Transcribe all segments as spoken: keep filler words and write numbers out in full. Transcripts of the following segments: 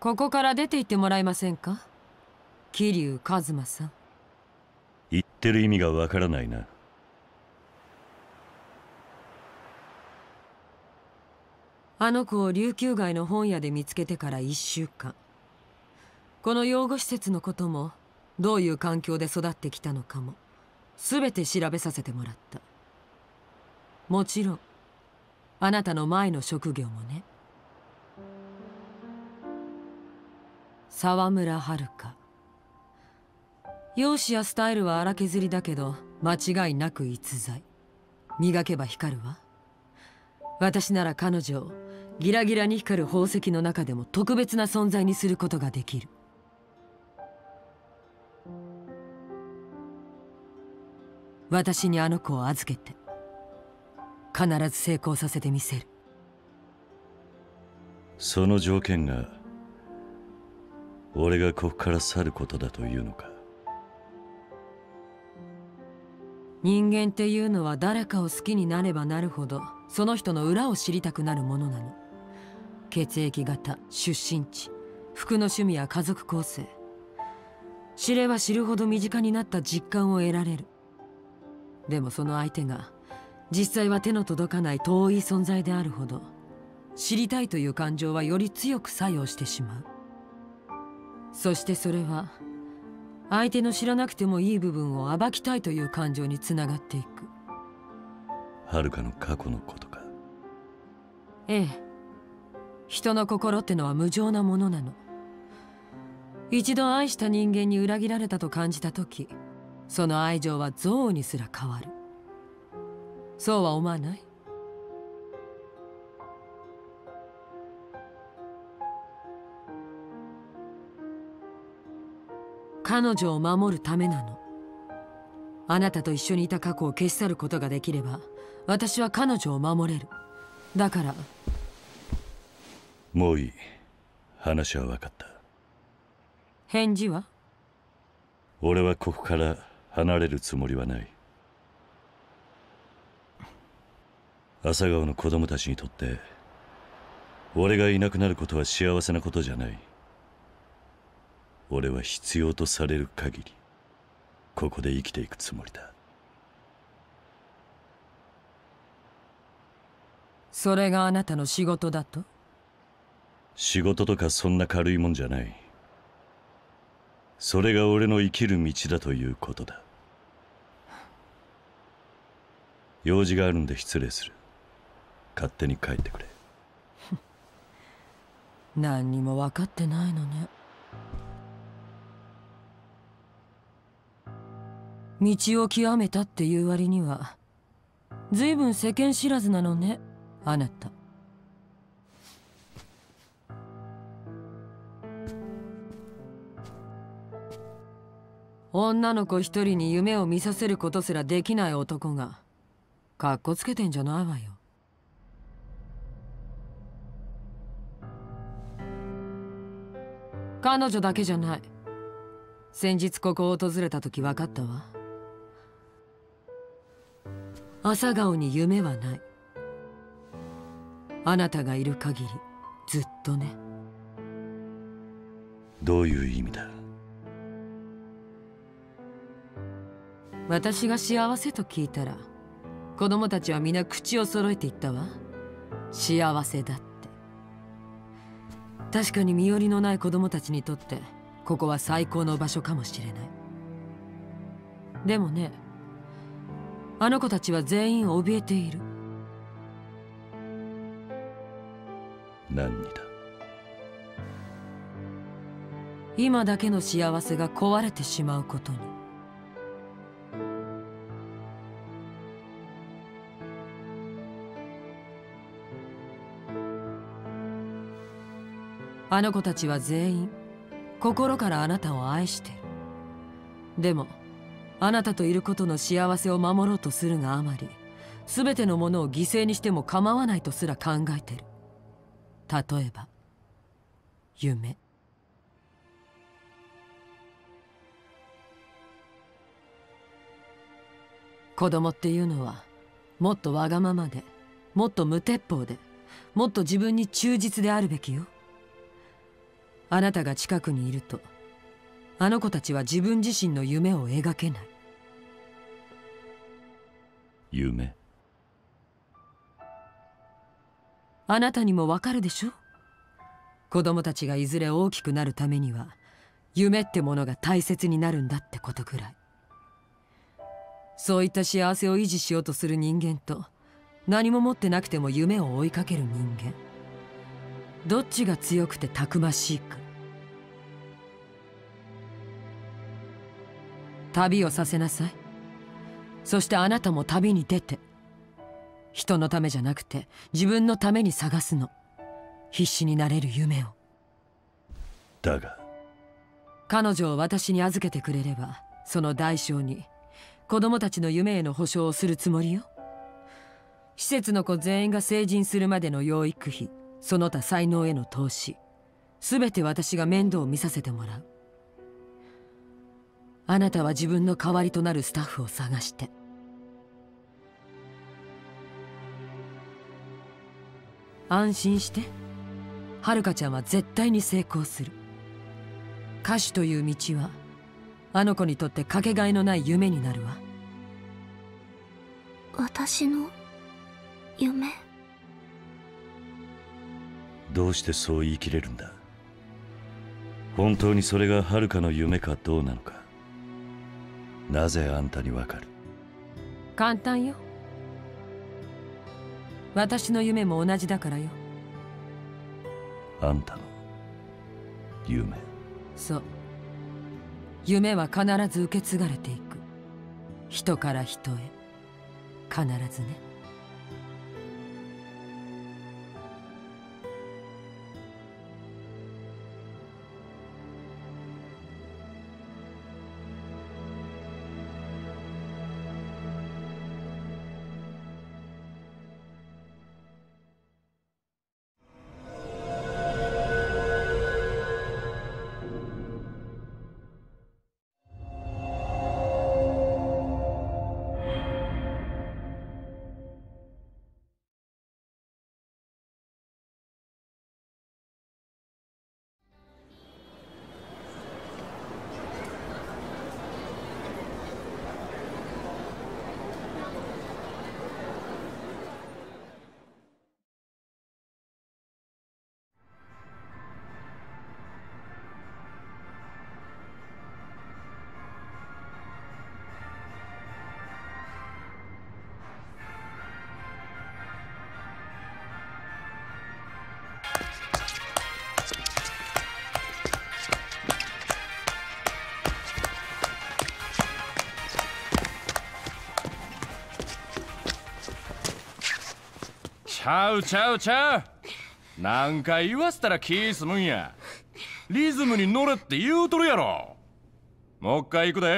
ここから出て行ってもらえませんか、桐生一馬さん。 言ってる意味がわからないな。 あの子を琉球街の本屋で見つけてからいっしゅうかん、この養護施設のこともどういう環境で育ってきたのかも全て調べさせてもらった。もちろんあなたの前の職業もね。沢村遥。容姿やスタイルは荒削りだけど間違いなく逸材。磨けば光るわ。私なら彼女をギラギラに光る宝石の中でも特別な存在にすることができる。私にあの子を預けて必ず成功させてみせる。 その条件が俺がここから去ることだというのか。 人間っていうのは誰かを好きになればなるほどその人の裏を知りたくなるものなの。血液型、出身地、服の趣味や家族構成、知れば知るほど身近になった実感を得られる。でもその相手が実際は手の届かない遠い存在であるほど知りたいという感情はより強く作用してしまう。そしてそれは相手の知らなくてもいい部分を暴きたいという感情につながっていく。 遥の過去のことか。 ええ、人の心ってのは無情なものなの。一度愛した人間に裏切られたと感じた時、その愛情は憎悪にすら変わる。そうは思わない？彼女を守るためなの。あなたと一緒にいた過去を消し去ることができれば私は彼女を守れる。だから。 もういい。話は分かった。 返事は？ 俺はここから離れるつもりはない。朝顔の子供たちにとって俺がいなくなることは幸せなことじゃない。俺は必要とされる限りここで生きていくつもりだ。 それがあなたの仕事だと？ 仕事とかそんな軽いもんじゃない。それが俺の生きる道だということだ。用事があるんで失礼する。勝手に帰ってくれ。 何にも分かってないのね。道を極めたっていう割には随分世間知らずなのね、あなた。女の子一人に夢を見させることすらできない男がかっこつけてんじゃないわよ。彼女だけじゃない。先日ここを訪れた時分かったわ。朝顔に夢はない。あなたがいる限りずっとね。 どういう意味だ？ 私が幸せと聞いたら子供たちは皆口を揃えて言ったわ。幸せだって。確かに身寄りのない子供たちにとってここは最高の場所かもしれない。でもね、あの子たちは全員怯えている。 何にだ？ 今だけの幸せが壊れてしまうことに。あの子たちは全員心からあなたを愛している。でもあなたといることの幸せを守ろうとするがあまり、全てのものを犠牲にしても構わないとすら考えている。例えば夢。子供っていうのはもっとわがままで、もっと無鉄砲で、もっと自分に忠実であるべきよ。 あなたが近くにいると、あの子たちは自分自身の夢を描けない。 夢？ あなたにもわかるでしょ？子供たちがいずれ大きくなるためには、夢ってものが大切になるんだってことくらい。そういった幸せを維持しようとする人間と、何も持ってなくても夢を追いかける人間、どっちが強くてたくましいか。旅をさせなさい。そしてあなたも旅に出て、人のためじゃなくて自分のために探すの。必死になれる夢を。 だが彼女を私に預けてくれれば、その代償に子供たちの夢への保証をするつもりよ。施設の子全員が成人するまでの養育費、その他才能への投資、すべて私が面倒を見させてもらう。あなたは自分の代わりとなるスタッフを探して。安心して。はるかちゃんは絶対に成功する。歌手という道はあの子にとってかけがえのない夢になるわ。 私の夢？ どうしてそう言い切れるんだ？本当にそれがはるかの夢かどうなのか、なぜあんたにわかる？ 簡単よ。私の夢も同じだからよ。 あんたの夢。 そう。夢は必ず受け継がれていく。人から人へ。必ずね。 ちゃうちゃうちゃう。何回言わせたら気済むんや。リズムに乗れって言うとるやろ。もう一回行くで。 はい。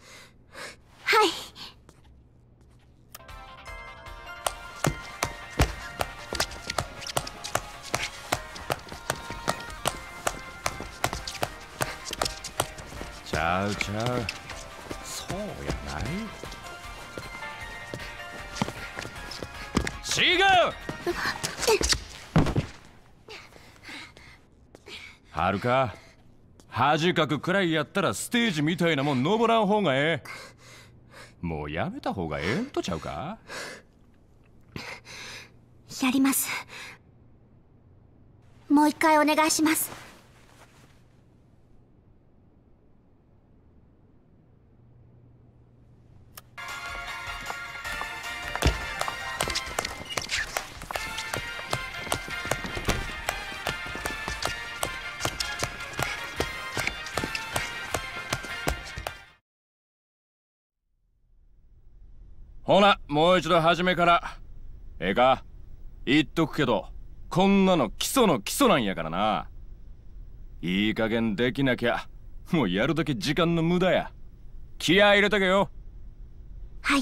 ちゃうちゃう。そうやない。違う。はるか、恥かくくらいやったらステージみたいなもん登らん方がええ。もうやめた方がええんとちゃうか。 やります。もう一回お願いします。 ほな、もう一度初めから。ええか？言っとくけど、こんなの基礎の基礎なんやからな。いい加減できなきゃ、もうやるだけ時間の無駄や。気合い入れとけよ。 はい。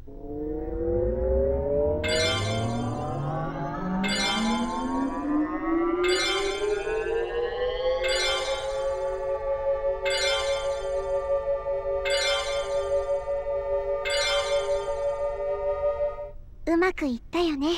うまくいったよね。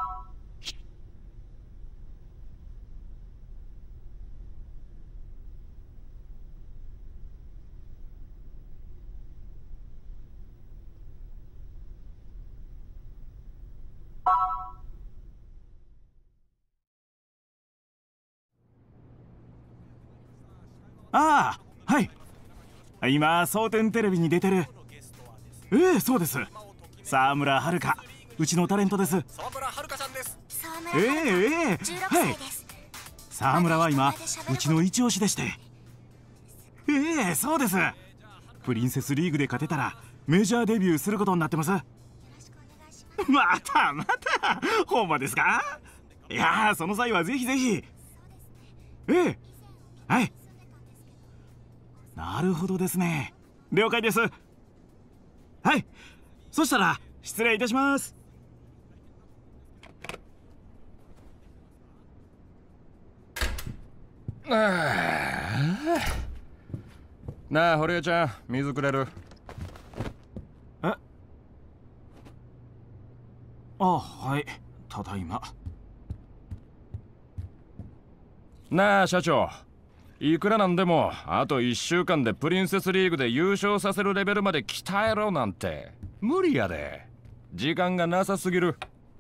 ああ、はい。今蒼天テレビに出てる。ええ、そうです。沢村遥、うちのタレントです。 沢村遥さんです。 ええええ、はい。沢村は今うちの一押しでして。ええ、そうです。プリンセスリーグで勝てたらメジャーデビューすることになってます。またまた、ほんまですか？いやー、その際はぜひぜひ。ええ、はい。なるほどですね。了解です。はい、そしたら失礼いたします。 ああ、なあ堀江ちゃん、水くれる？ えあ、はい、ただいま。 なあ社長、いくらなんでもあといっしゅうかんでプリンセスリーグで優勝させるレベルまで鍛えろなんて無理やで。時間がなさすぎる。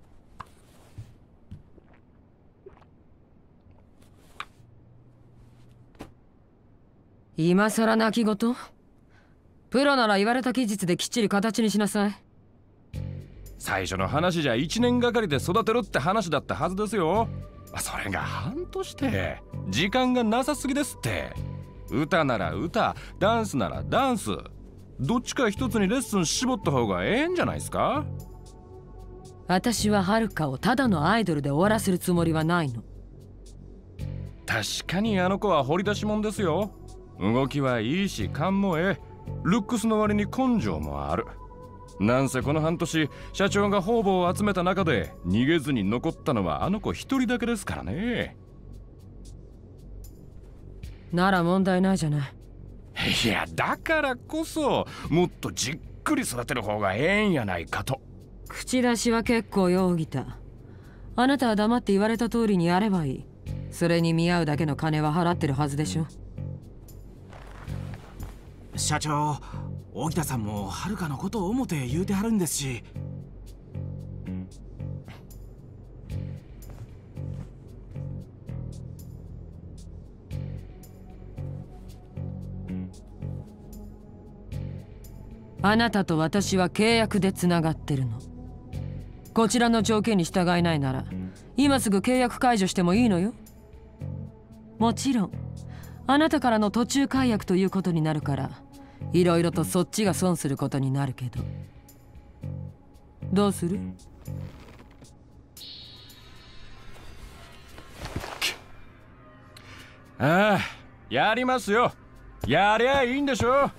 今さら泣き言？プロなら言われた期日できっちり形にしなさい。 最初の話じゃいちねんがかりで育てるって話だったはずですよ。それが半年って時間がなさすぎですって。歌なら歌、ダンスならダンス、どっちか一つにレッスン絞った方がええんじゃないですか？ 私ははるかをただのアイドルで終わらせるつもりはないの。 確かにあの子は掘り出し物ですよ。動きはいいし勘もええ、ルックスの割に根性もある。なんせこの半年社長が方々を集めた中で逃げずに残ったのはあの子一人だけですからね。 なら問題ないじゃない。 いや、だからこそもっとじっくり育てる方がええんやないかと。 口出しは結構ようぎた。あなたは黙って言われた通りにやればいい。それに見合うだけの金は払ってるはずでしょ。 社長、荻田さんもはるかのことを思って言うてはるんですし。 あなたと私は契約でつながってるの。こちらの条件に従えないなら今すぐ契約解除してもいいのよ。もちろんあなたからの途中解約ということになるからいろいろとそっちが損することになるけど、どうする？ ああ、やりますよ。やりゃいいんでしょ。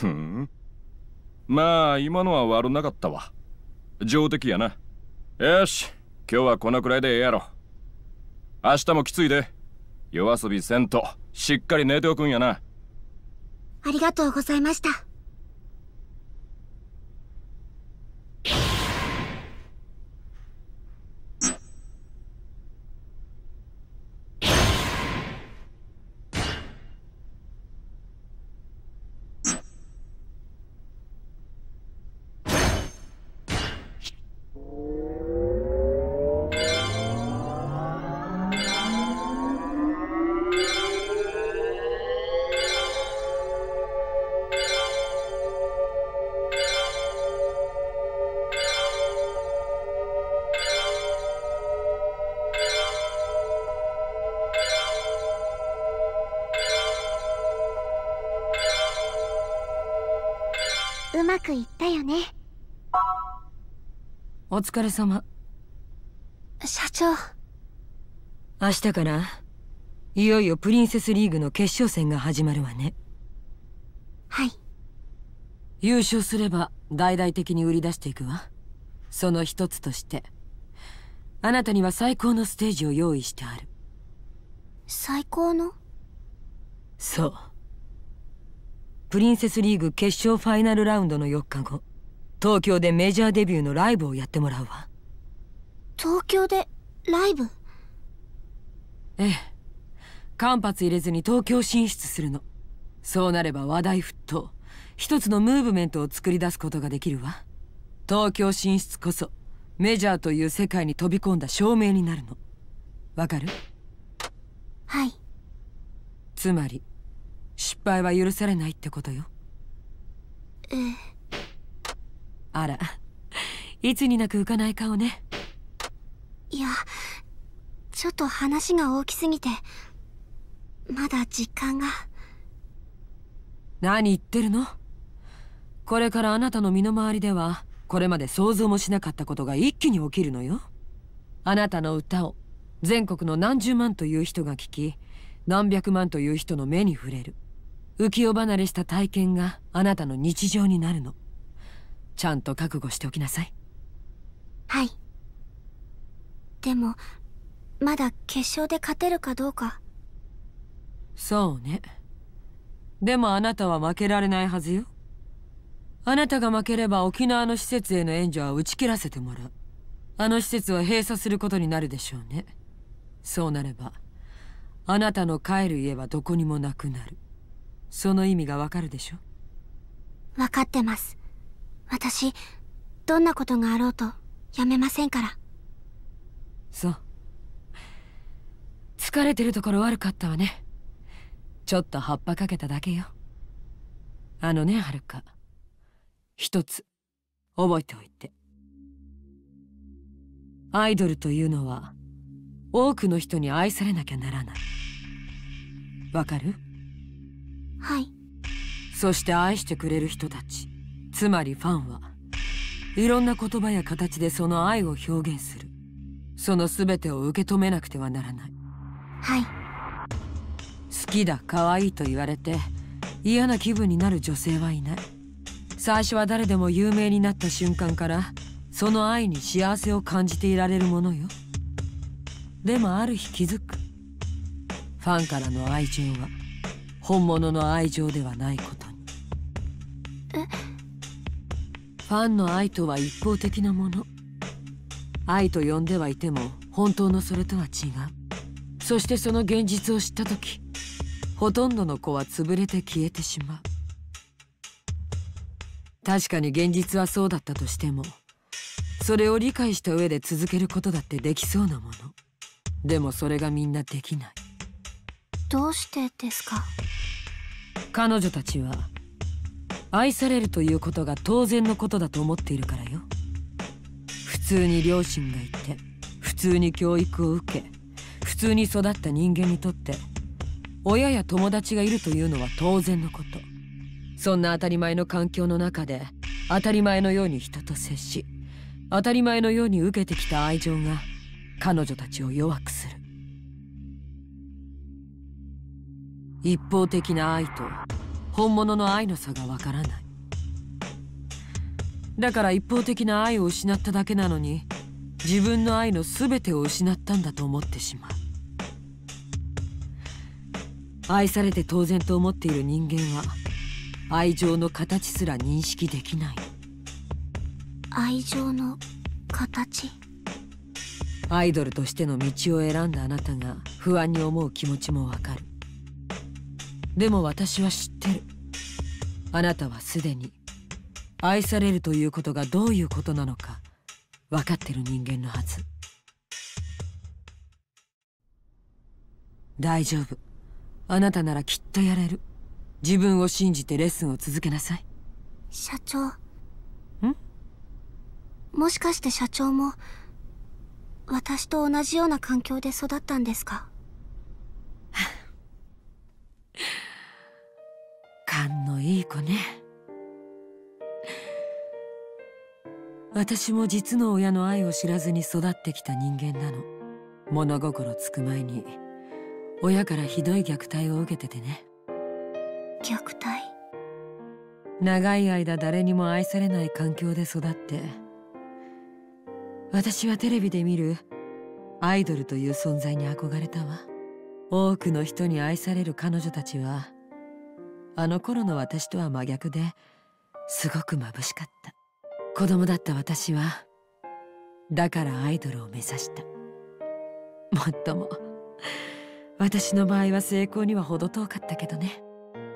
ふん。まあ今のは悪なかったわ。上出来やな。よし、今日はこのくらいでええやろ。明日もきついで。夜遊びせんとしっかり寝ておくんやな。 ありがとうございました。うまくいったよね。 お疲れ様。 社長。 明日からいよいよプリンセスリーグの決勝戦が始まるわね。 はい。 優勝すれば大々的に売り出していくわ。その一つとしてあなたには最高のステージを用意してある。 最高の？ そう。プリンセスリーグ決勝ファイナルラウンドのよっかご、東京でメジャーデビューのライブをやってもらうわ。 東京でライブ？ ええ、間髪入れずに東京進出するの。そうなれば話題沸騰、一つのムーブメントを作り出すことができるわ。東京進出こそメジャーという世界に飛び込んだ証明になるの。わかる？ はい。 つまり失敗は許されないってことよ。 ええ。 あら、いつになく浮かない顔ね。 いや、ちょっと話が大きすぎてまだ実感が。 何言ってるの？これからあなたの身の回りではこれまで想像もしなかったことが一気に起きるのよ。あなたの歌を全国の何十万という人が聞き、何百万という人の目に触れる。浮世離れした体験があなたの日常になるの。ちゃんと覚悟しておきなさい。 はい。でもまだ決勝で勝てるかどうか。 そうね。でもあなたは負けられないはずよ。あなたが負ければ沖縄の施設への援助は打ち切らせてもらう。あの施設は閉鎖することになるでしょうね。そうなればあなたの帰る家はどこにもなくなる。その意味がわかるでしょ？ 分かってます。私どんなことがあろうとやめませんから。 そう。疲れてるところ悪かったわね。ちょっと葉っぱかけただけよ。あのね、はるか、一つ覚えておいて。アイドルというのは多くの人に愛されなきゃならない。わかる？ はい。 そして愛してくれる人たち、つまりファンはいろんな言葉や形でその愛を表現する。その全てを受け止めなくてはならない。 はい。 好きだ、可愛いと言われて嫌な気分になる女性はいない。最初は誰でも有名になった瞬間からその愛に幸せを感じていられるものよ。でもある日気づく。ファンからの愛情は本物の愛情ではないことに。 え？ ファンの愛とは一方的なもの。愛と呼んではいても本当のそれとは違う。そしてその現実を知った時、ほとんどの子は潰れて消えてしまう。確かに現実はそうだったとしても、それを理解した上で続けることだってできそうなもの。でもそれがみんなできない。 どうしてですか？ 彼女たちは愛されるということが当然のことだと思っているからよ。普通に両親がいて、普通に教育を受け、普通に育った人間にとって親や友達がいるというのは当然のこと。そんな当たり前の環境の中で当たり前のように人と接し、当たり前のように受けてきた愛情が彼女たちを弱くする。一方的な愛と本物の愛の差がわからない。だから一方的な愛を失っただけなのに、自分の愛の全てを失ったんだと思ってしまう。愛されて当然と思っている人間は愛情の形すら認識できない。 愛情の形。 アイドルとしての道を選んだあなたが不安に思う気持ちもわかる。でも私は知ってる。あなたはすでに愛されるということがどういうことなのか分かってる人間のはず。大丈夫。あなたならきっとやれる。自分を信じてレッスンを続けなさい。 社長。 ん？ もしかして社長も私と同じような環境で育ったんですか？ 勘のいい子ね。私も実の親の愛を知らずに育ってきた人間なの。物心つく前に親からひどい虐待を受けててね。 虐待？ 長い間誰にも愛されない環境で育って、私はテレビで見るアイドルという存在に憧れたわ。多くの人に愛される彼女たちはあの頃の私とは真逆ですごく眩しかった。子供だった私はだからアイドルを目指した。もっとも私の場合は成功には程遠かったけどね。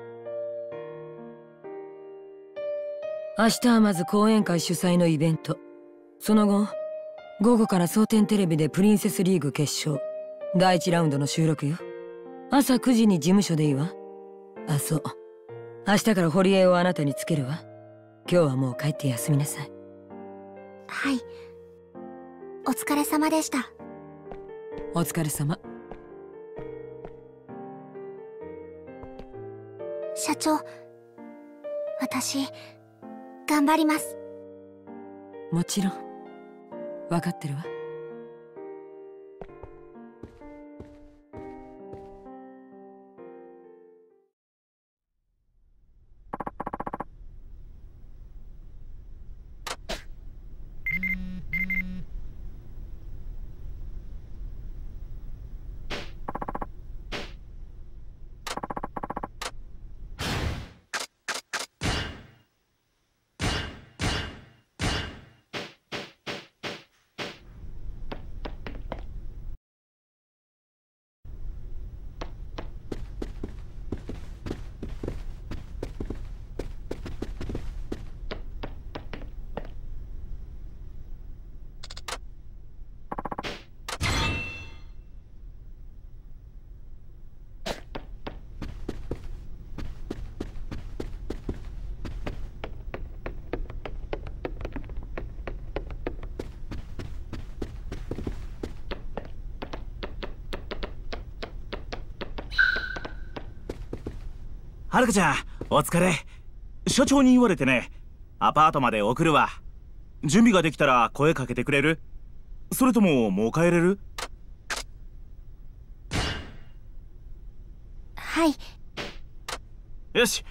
明日はまず講演会主催のイベント。その後午後から蒼天テレビでプリンセスリーグ決勝だいいちラウンドの収録よ。朝くじに事務所でいいわ。あ、そう、明日から堀江をあなたにつけるわ。今日はもう帰って休みなさい。 はい、お疲れ様でした。 お疲れ様。 社長、私頑張ります。 もちろん分かってるわ。 はるかちゃん、お疲れ。社長に言われてね、アパートまで送るわ。準備ができたら声かけてくれる？それとももう帰れる？ はい。 よし。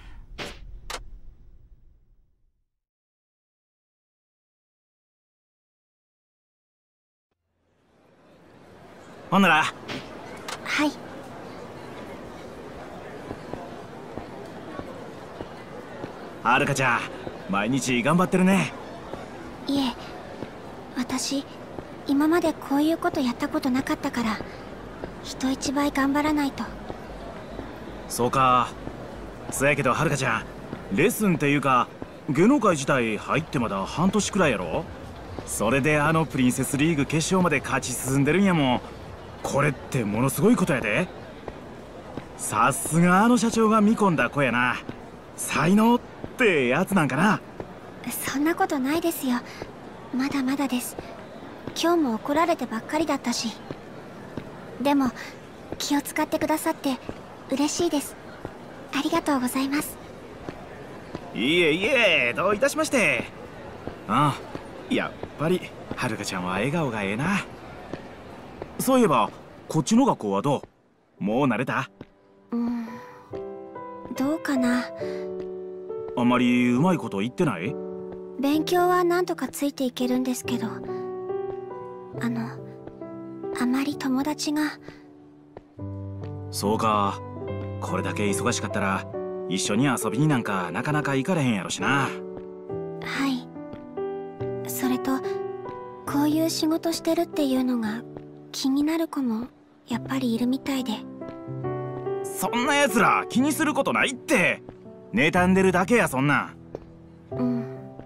ほんなら。 はい。 はるかちゃん、毎日頑張ってるね。 いえ、私今までこういうことやったことなかったから人一倍頑張らないと。 そうか。そやけどはるかちゃん、レッスンっていうか芸能界自体入ってまだ半年くらいやろ。それであのプリンセスリーグ決勝まで勝ち進んでるんやもん。これってものすごいことやで。さすがあの社長が見込んだ子やな。才能ってやつなんかな。 そんなことないですよ。まだまだです。今日も怒られてばっかりだったし。でも気を使ってくださって嬉しいです。ありがとうございます。 いえいえ、どういたしまして。ああ、やっぱりはるかちゃんは笑顔がええな。そういえばこっちの学校はどう？もう慣れた？ うん、 どうかな。 あんまりうまいこと言ってない？ 勉強はなんとかついていけるんですけど、あのあまり友達が。 そうか。これだけ忙しかったら一緒に遊びになんかなかなか行かれへんやろしな。 はい。それとこういう仕事してるっていうのが気になる子もやっぱりいるみたいで。 そんなやつら気にすることないって。妬んでるだけや、そんな。 うん。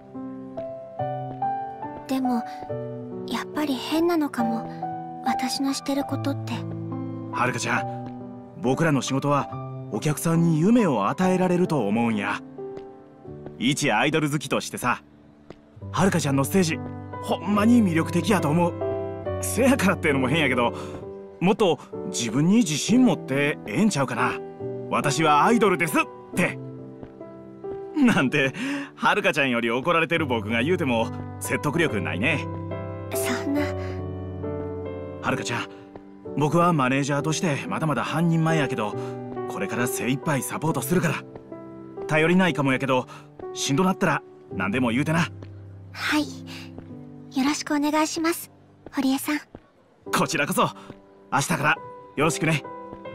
でもやっぱり変なのかも、私のしてることって。 はるかちゃん、僕らの仕事はお客さんに夢を与えられると思うんや。一アイドル好きとしてさ、はるかちゃんのステージほんまに魅力的やと思う。せやからっていうのも変やけど、もっと自分に自信持ってええんちゃうかな。私はアイドルですってなんて、はるかちゃんより怒られてる僕が言うても説得力ないね。 そんな。 はるかちゃん、僕はマネージャーとしてまだまだ半人前やけど、これから精一杯サポートするから。頼りないかもやけど、しんどなったら何でも言うてな。 はい、よろしくお願いします、堀江さん。 こちらこそ明日からよろしくね。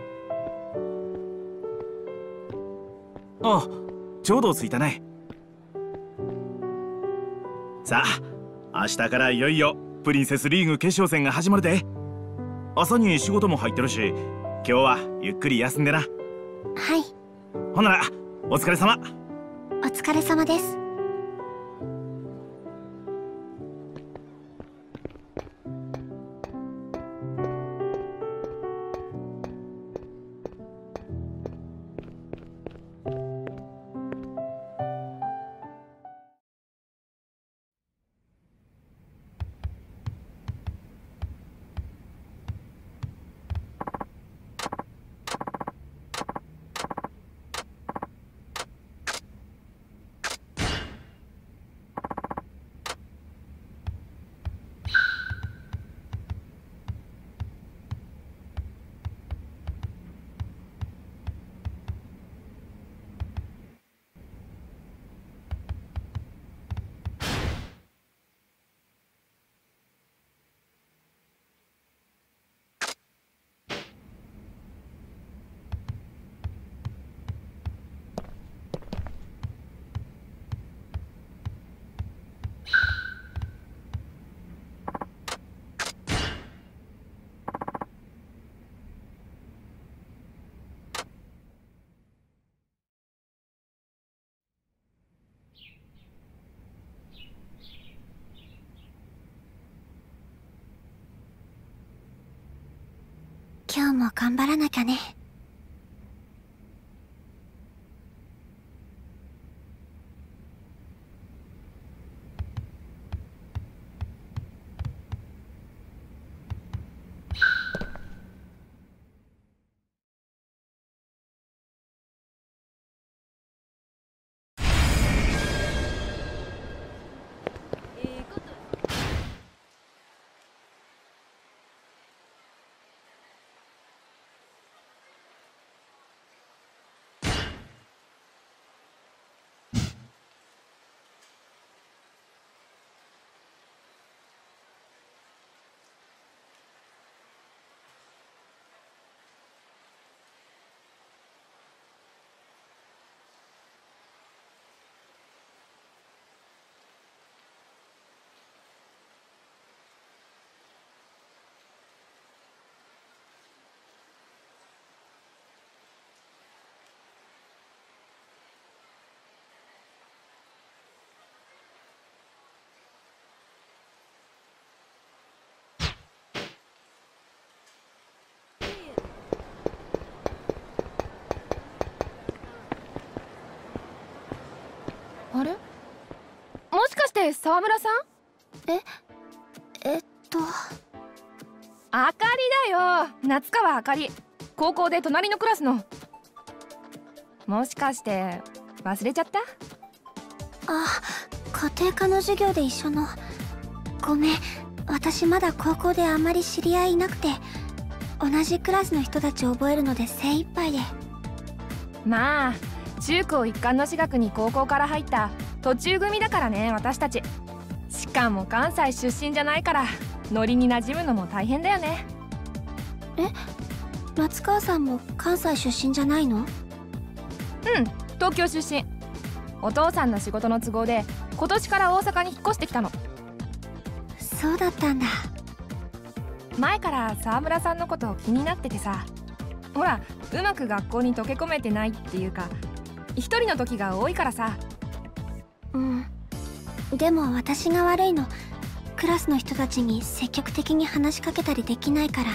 あ、ちょうど着いたね。さあ、明日からいよいよプリンセスリーグ決勝戦が始まるで。朝に仕事も入ってるし、今日はゆっくり休んでな。 はい。 ほんならお疲れ様。 お疲れ様です。今日も頑張らなきゃね。 あれ、もしかして沢村さん？ ええっとあかりだよ、夏川あかり。高校で隣のクラスの。もしかして忘れちゃった？ あ、家庭科の授業で一緒の。ごめん、私まだ高校であんまり知り合いいなくて、同じクラスの人たちを覚えるので精一杯で。 まあ中高一貫の私学に高校から入った途中組だからね、私たち。しかも関西出身じゃないからノリに馴染むのも大変だよね。 え、松川さんも関西出身じゃないの？ うん、東京出身。お父さんの仕事の都合で今年から大阪に引っ越してきたの。 そうだったんだ。 前から沢村さんのこと気になっててさ、ほらうまく学校に溶け込めてないっていうか、一人の時が多いからさ。 うん、でも私が悪いの。クラスの人たちに積極的に話しかけたりできないから。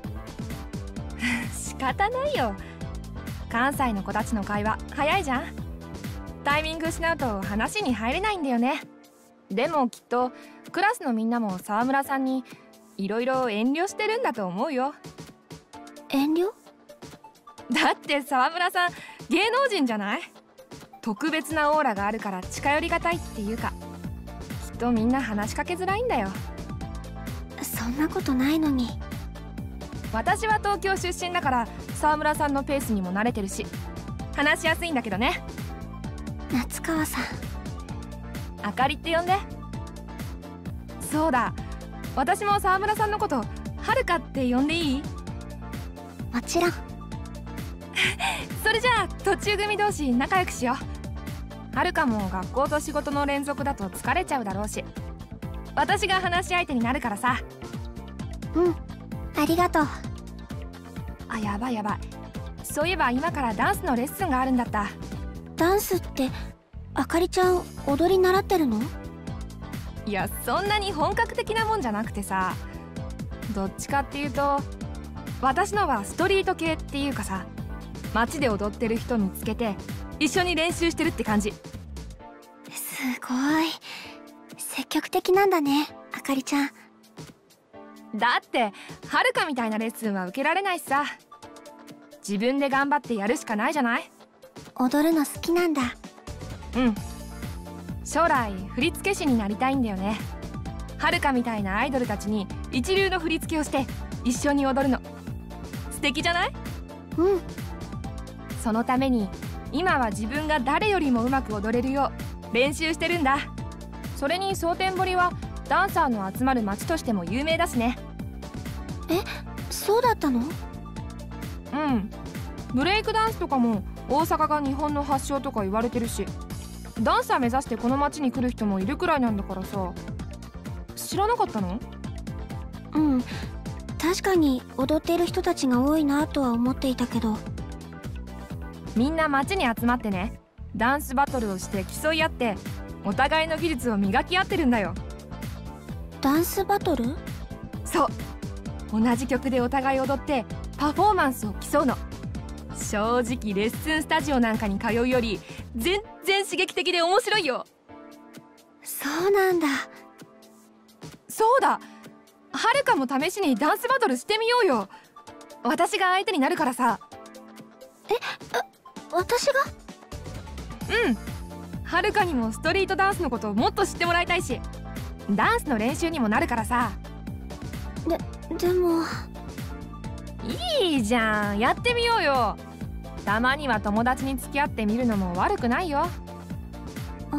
仕方ないよ。関西の子たちの会話早いじゃん。タイミング失うと話に入れないんだよね。でもきっとクラスのみんなも沢村さんにいろいろ遠慮してるんだと思うよ。 遠慮？ だって沢村さん芸能人じゃない？特別なオーラがあるから近寄りがたいっていうか、きっとみんな話しかけづらいんだよ。 そんなことないのに。 私は東京出身だから沢村さんのペースにも慣れてるし話しやすいんだけどね。 夏川さん。 あかりって呼んで。そうだ、私も沢村さんのことはるかって呼んでいい？ もちろん。 それじゃあ途中組同士仲良くしよう。はるかも学校と仕事の連続だと疲れちゃうだろうし、私が話し相手になるからさ。 うん、ありがとう。 あ、やばいやばい。そういえば今からダンスのレッスンがあるんだった。 ダンスってあかりちゃん踊り習ってるの？ いや、そんなに本格的なもんじゃなくてさ、どっちかっていうと私のはストリート系っていうかさ、街で踊ってる人見つけて一緒に練習してるって感じ。 すごい積極的なんだね、あかりちゃん。 だってはるかみたいなレッスンは受けられないしさ、自分で頑張ってやるしかないじゃない。 踊るの好きなんだ。 うん、将来振付師になりたいんだよね。はるかみたいなアイドルたちに一流の振り付けをして一緒に踊るの素敵じゃない？ うん。 そのために今は自分が誰よりもうまく踊れるよう練習してるんだ。それに蒼天堀はダンサーの集まる街としても有名だしね。 え、そうだったの？ うん、ブレイクダンスとかも大阪が日本の発祥とか言われてるし、ダンサー目指してこの街に来る人もいるくらいなんだからさ。知らなかったの？ うん、確かに踊っている人たちが多いなとは思っていたけど。 みんな街に集まってね、ダンスバトルをして競い合ってお互いの技術を磨き合ってるんだよ。 ダンスバトル？ そう、同じ曲でお互い踊ってパフォーマンスを競うの。正直レッスンスタジオなんかに通うより全然刺激的で面白いよ。 そうなんだ。 そうだ、はるかも試しにダンスバトルしてみようよ。私が相手になるからさ。 え、私が？ うん、はるかにもストリートダンスのことをもっと知ってもらいたいし、ダンスの練習にもなるからさ。 で、でもいいじゃん、やってみようよ。たまには友達に付き合ってみるのも悪くないよ。 うん、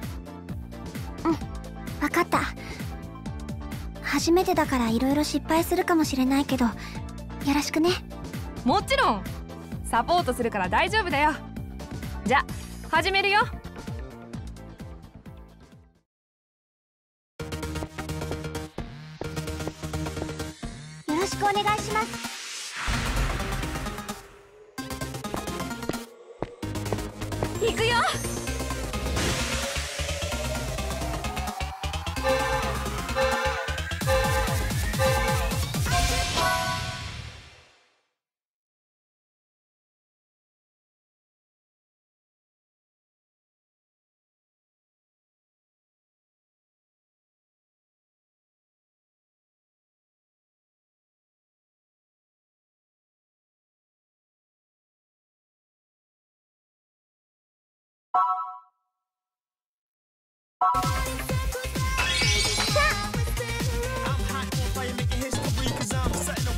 分かった。初めてだからいろいろ失敗するかもしれないけどよろしくね。 もちろんサポートするから大丈夫だよ。じゃあ始めるよ。 よろしくお願いします。 行くよ。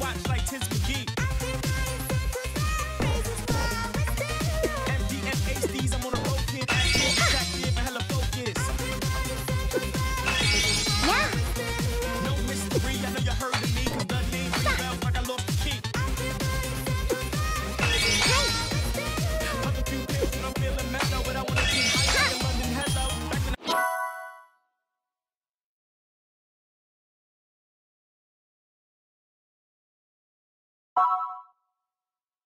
エムディーエムエイチディー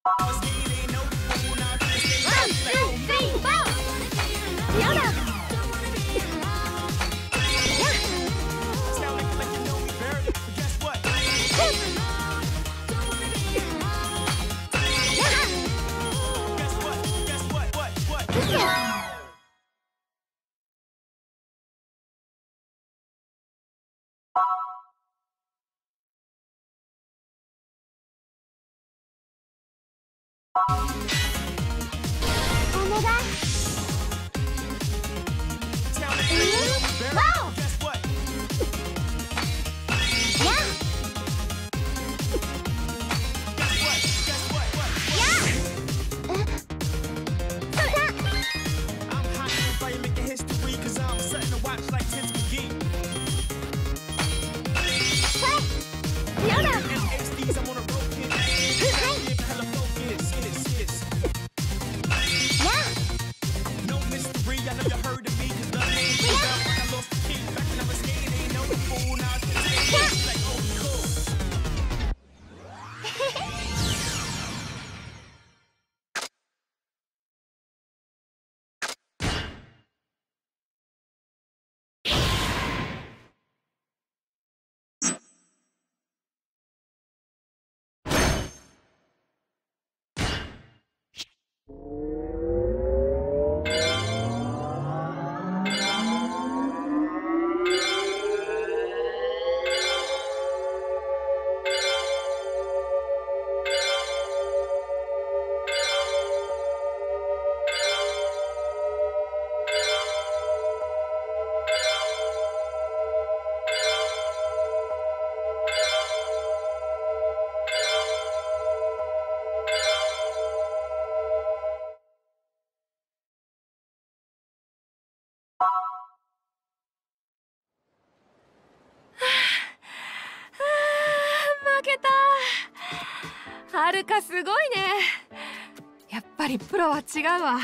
はるかすごいね。やっぱりプロは違うわ。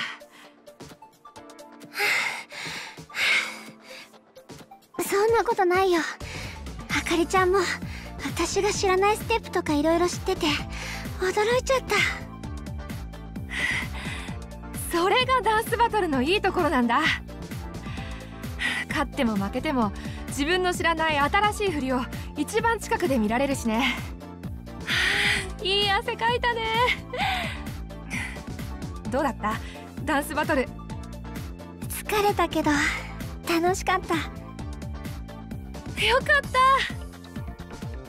そんなことないよ。あかりちゃんも私が知らないステップとかいろいろ知ってて驚いちゃった。 それがダンスバトルのいいところなんだ。勝っても負けても自分の知らない新しい振りを一番近くで見られるしね。いい汗かいたね。どうだった？ダンスバトル。 疲れたけど楽しかった。 よかった。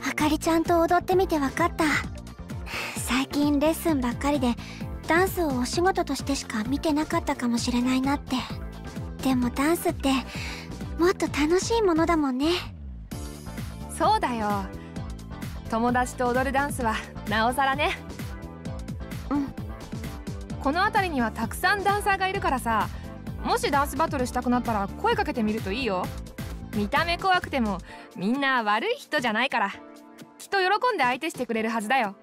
あかりちゃんと踊ってみて分かった。最近レッスンばっかりでダンスをお仕事としてしか見てなかったかもしれないなって。でもダンスってもっと楽しいものだもんね。 そうだよ。友達と踊るダンスはなおさらね。 うん。 この辺りにはたくさんダンサーがいるからさ、もしダンスバトルしたくなったら声かけてみるといいよ。見た目怖くてもみんな悪い人じゃないから、きっと喜んで相手してくれるはずだよ。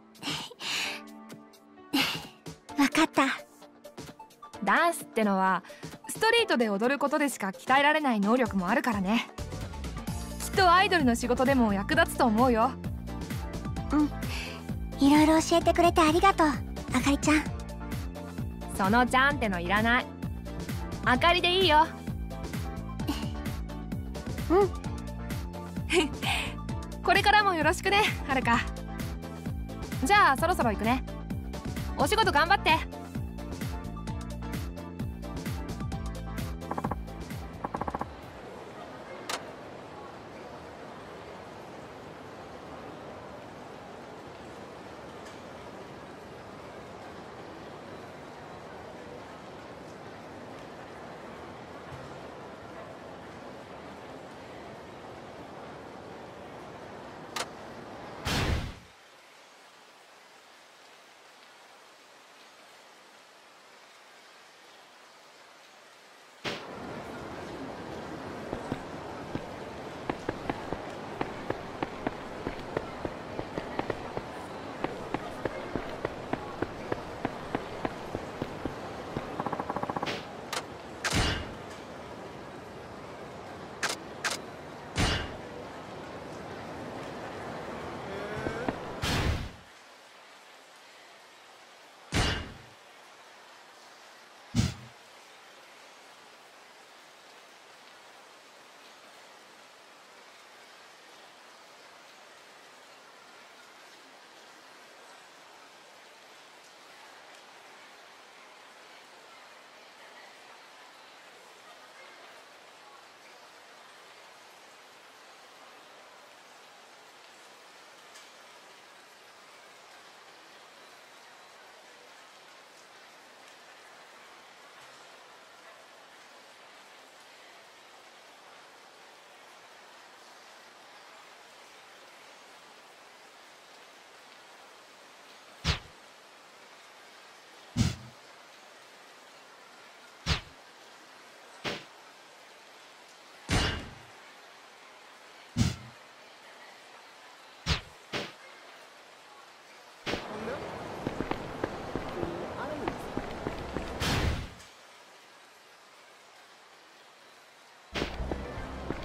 分かった。 ダンスってのはストリートで踊ることでしか鍛えられない能力もあるからね。きっとアイドルの仕事でも役立つと思うよ。 うん、いろいろ教えてくれてありがとう、あかりちゃん。 そのちゃんってのいらない。あかりでいいよ。 うん。 これからもよろしくね、はるか。じゃあそろそろ行くね。お仕事頑張って。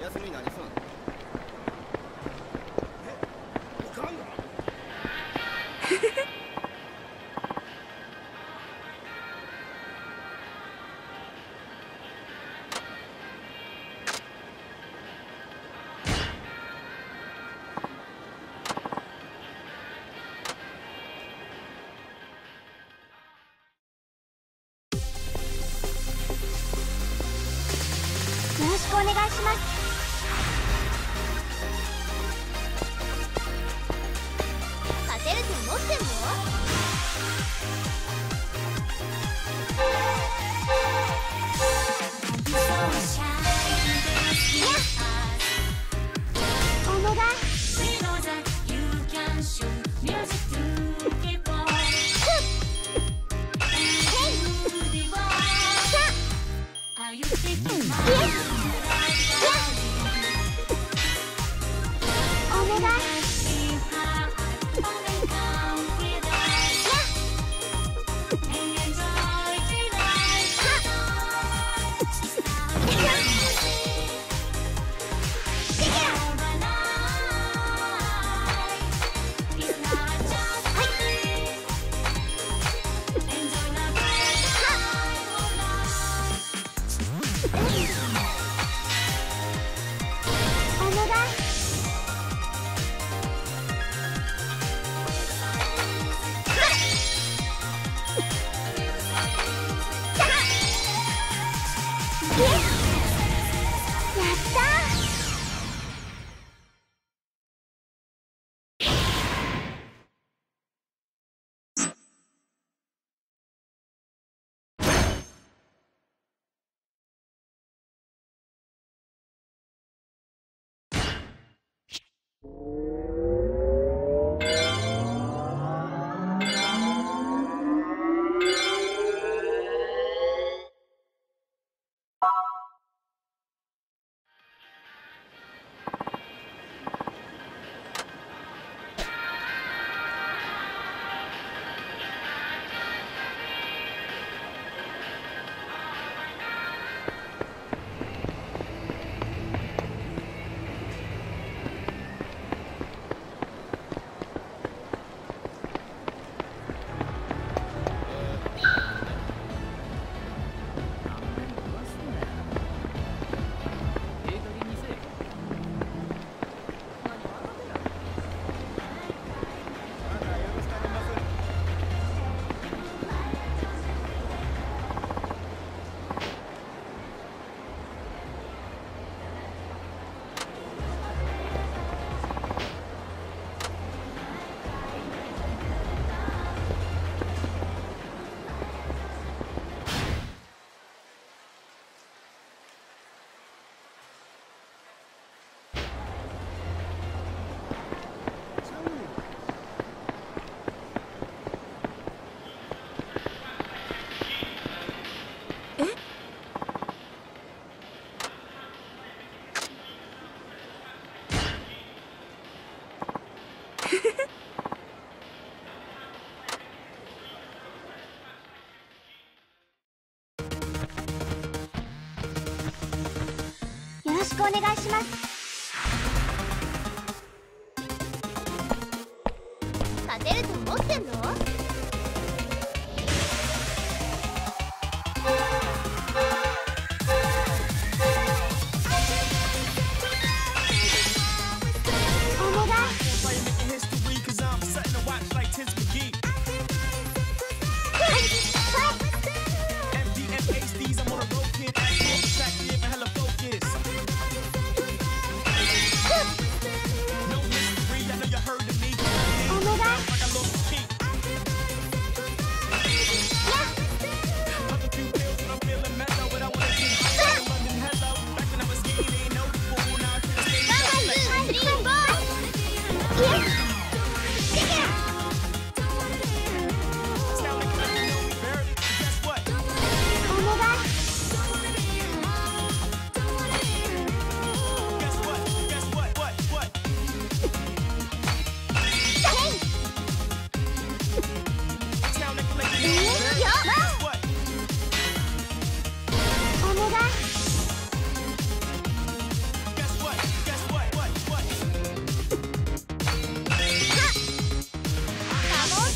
休み何すんの？え、おかんが？ よろしくお願いします。勝てると思ってんの？お願い。よろしくお願いします。勝てると思ってんの？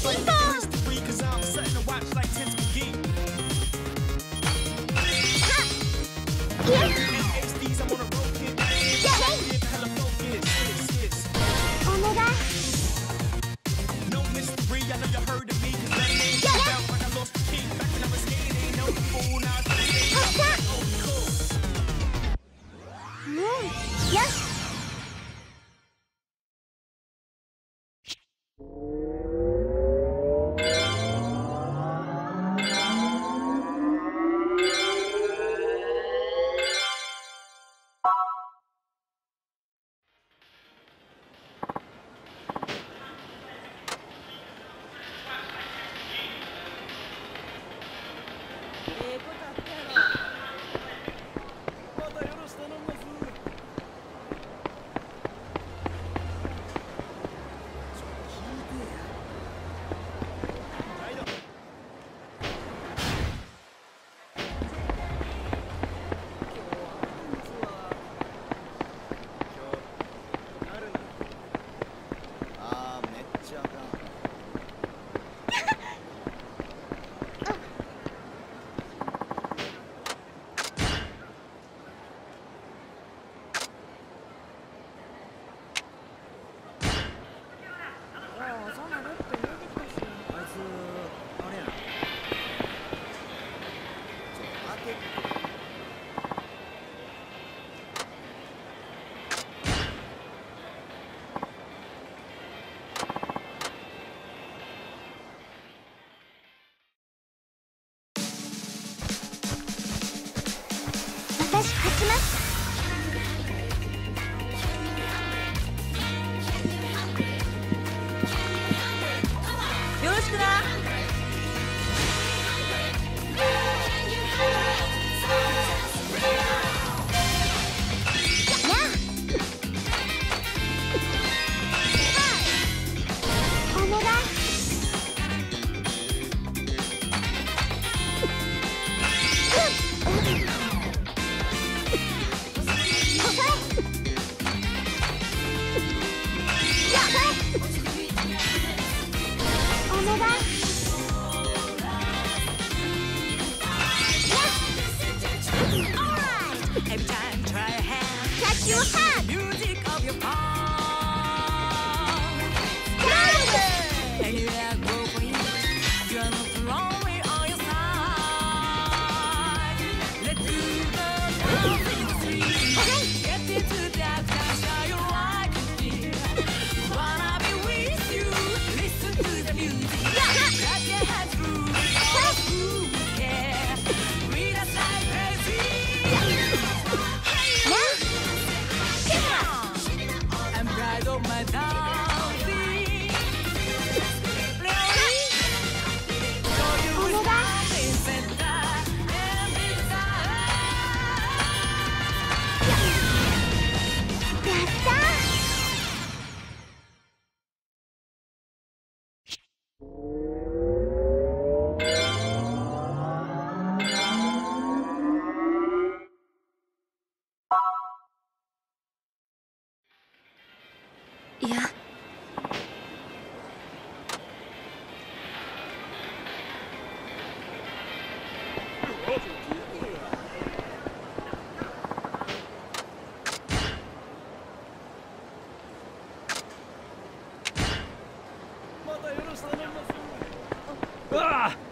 私勝ちます。 よろしくな。 いや。 またよろしくお願いします。 ああ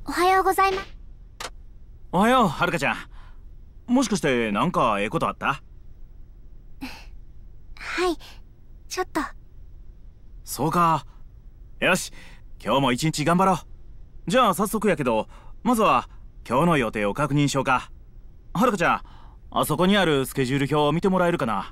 おはようございます。 おはよう、はるかちゃん。もしかしてなんかええことあった？ はい、ちょっと。 そうか。よし、今日も一日頑張ろう。じゃあ早速やけど、まずは今日の予定を確認しようか。はるかちゃん、あそこにあるスケジュール表を見てもらえるかな？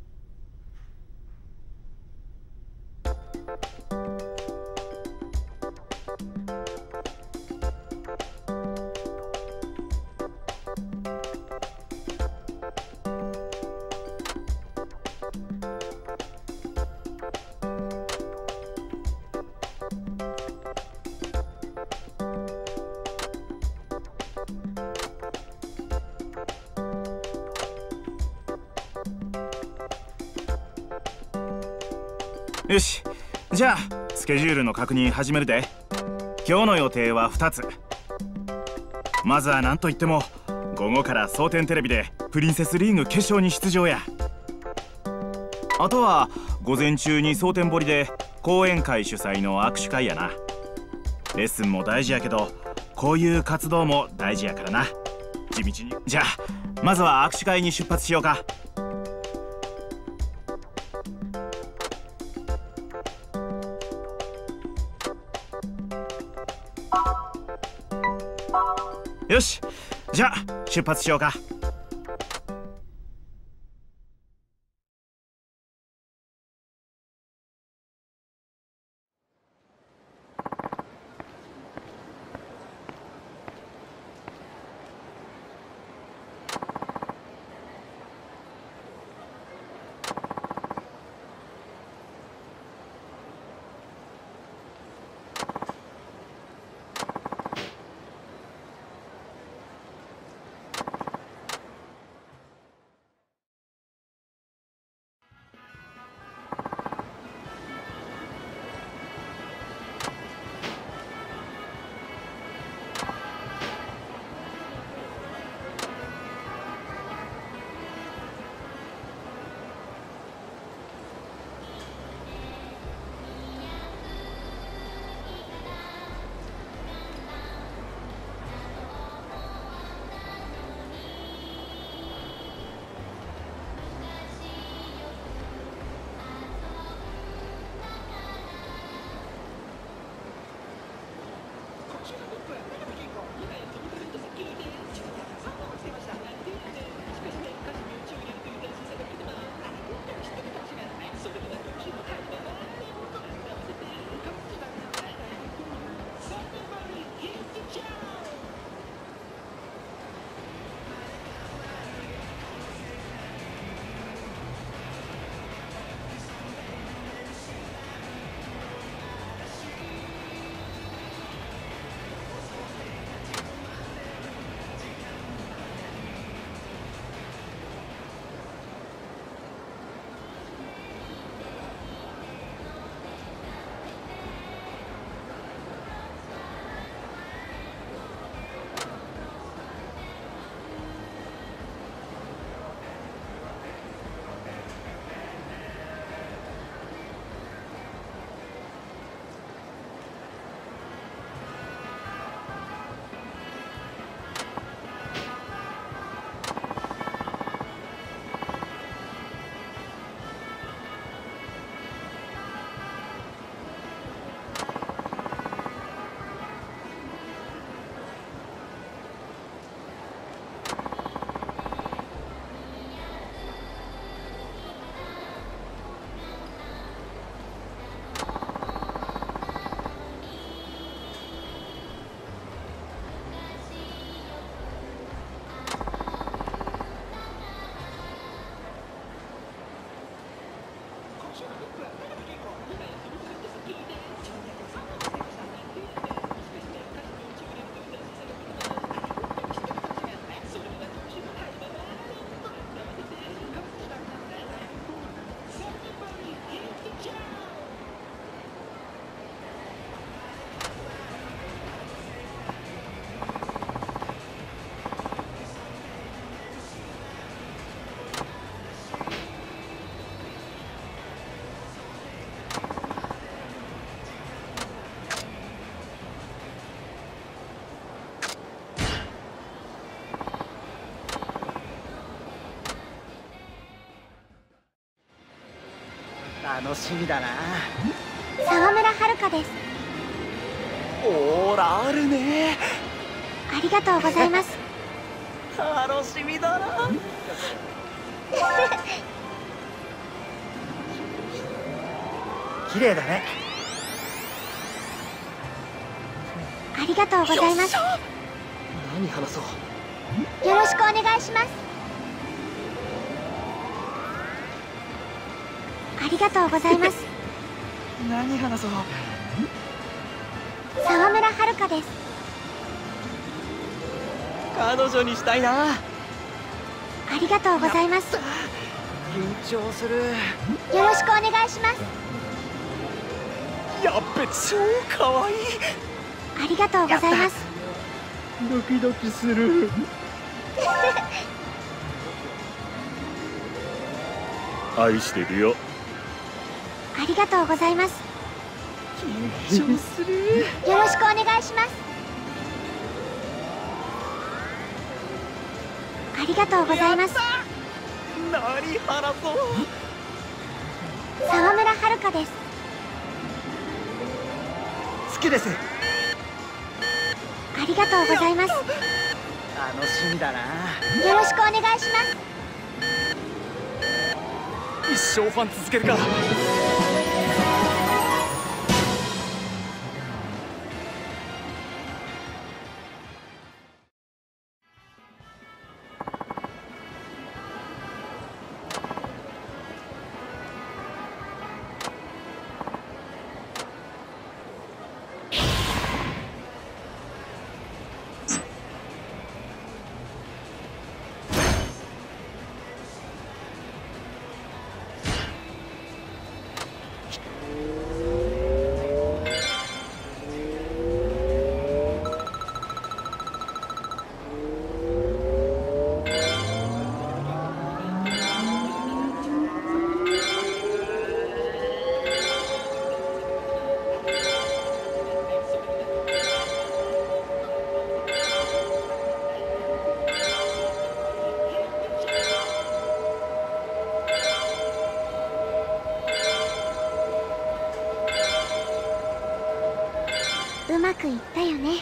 よし、じゃあスケジュールの確認始めるで。今日の予定はふたつ。まずは何といっても午後から蒼天テレビでプリンセスリーグ決勝に出場や。あとは午前中に蒼天堀で講演会主催の握手会やな。レッスンも大事やけど、こういう活動も大事やからな。地道に。じゃあまずは握手会に出発しようか。よし、じゃあ出発しようか。 楽しみだな。 沢村遥です。 オーラあるね。 ありがとうございます。 楽しみだな。綺麗だね。 ありがとうございます。 何話そう。 よろしくお願いします。ありがとうございます。 何話そう。 沢村遥です。 彼女にしたいな。 ありがとうございます。 緊張する。 よろしくお願いします。 やっべ、超可愛い。 ありがとうございます。 ドキドキする。愛してるよ。 ありがとうございます。 緊張する。 よろしくお願いします。ありがとうございます。 何話そう。 沢村遥です。 好きです。 ありがとうございます。 楽しみだな。 よろしくお願いします。 一生ファン続けるか。 うまくいったよね。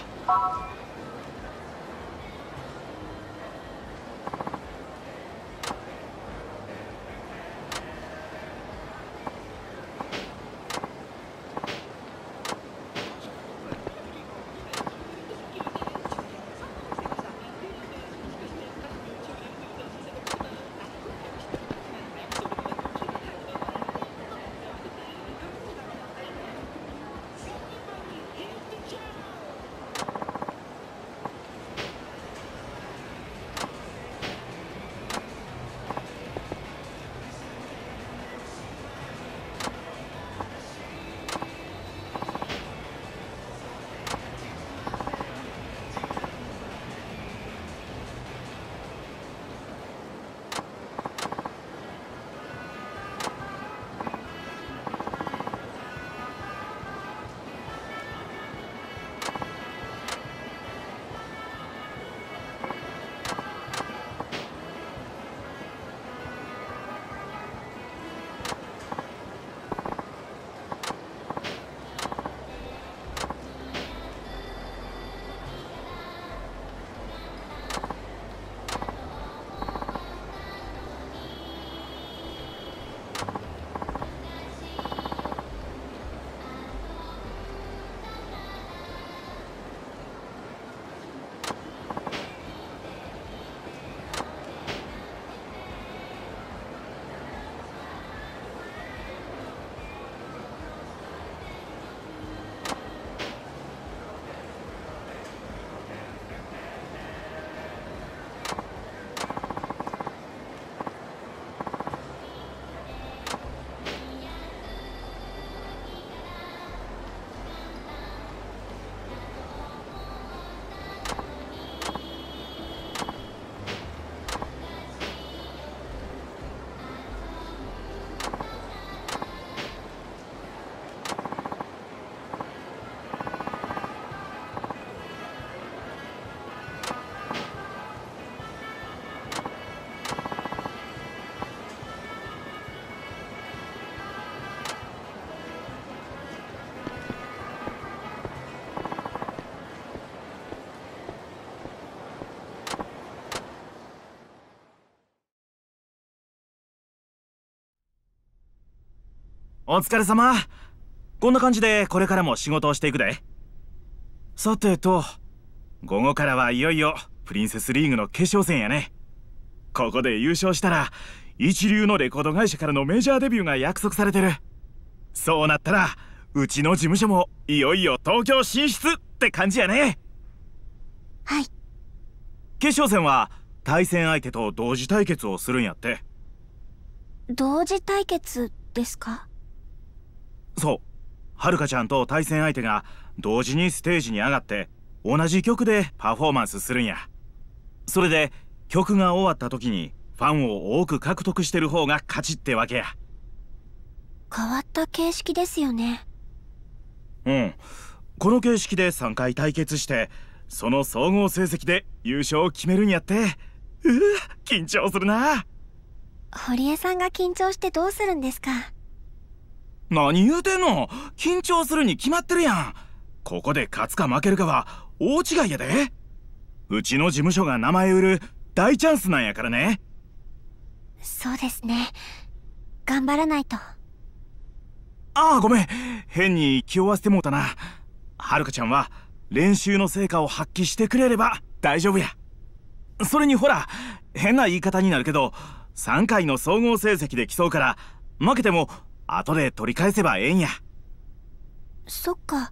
お疲れ様。こんな感じでこれからも仕事をしていくで。さてと、午後からはいよいよプリンセスリーグの決勝戦やね。ここで優勝したら一流のレコード会社からのメジャーデビューが約束されてる。そうなったらうちの事務所もいよいよ東京進出って感じやね。 はい。 決勝戦は対戦相手と同時対決をするんやって。 同時対決ですか？ そう、はるかちゃんと対戦相手が同時にステージに上がって同じ曲でパフォーマンスするんや。それで曲が終わった時にファンを多く獲得してる方が勝ちってわけや。 変わった形式ですよね。 うん、この形式でさんかい対決してその総合成績で優勝を決めるんやって。うう、緊張するな。 堀江さんが緊張してどうするんですか？ 何言うてんの。緊張するに決まってるやん。ここで勝つか負けるかは大違いやで。うちの事務所が名前売る大チャンスなんやからね。 そうですね。頑張らないと。 ああ、ごめん、変に気負わせてもうたな。はるかちゃんは練習の成果を発揮してくれれば大丈夫や。それにほら、変な言い方になるけどさんかいの総合成績で競うから、負けても後で取り返せばええんや。 そっか。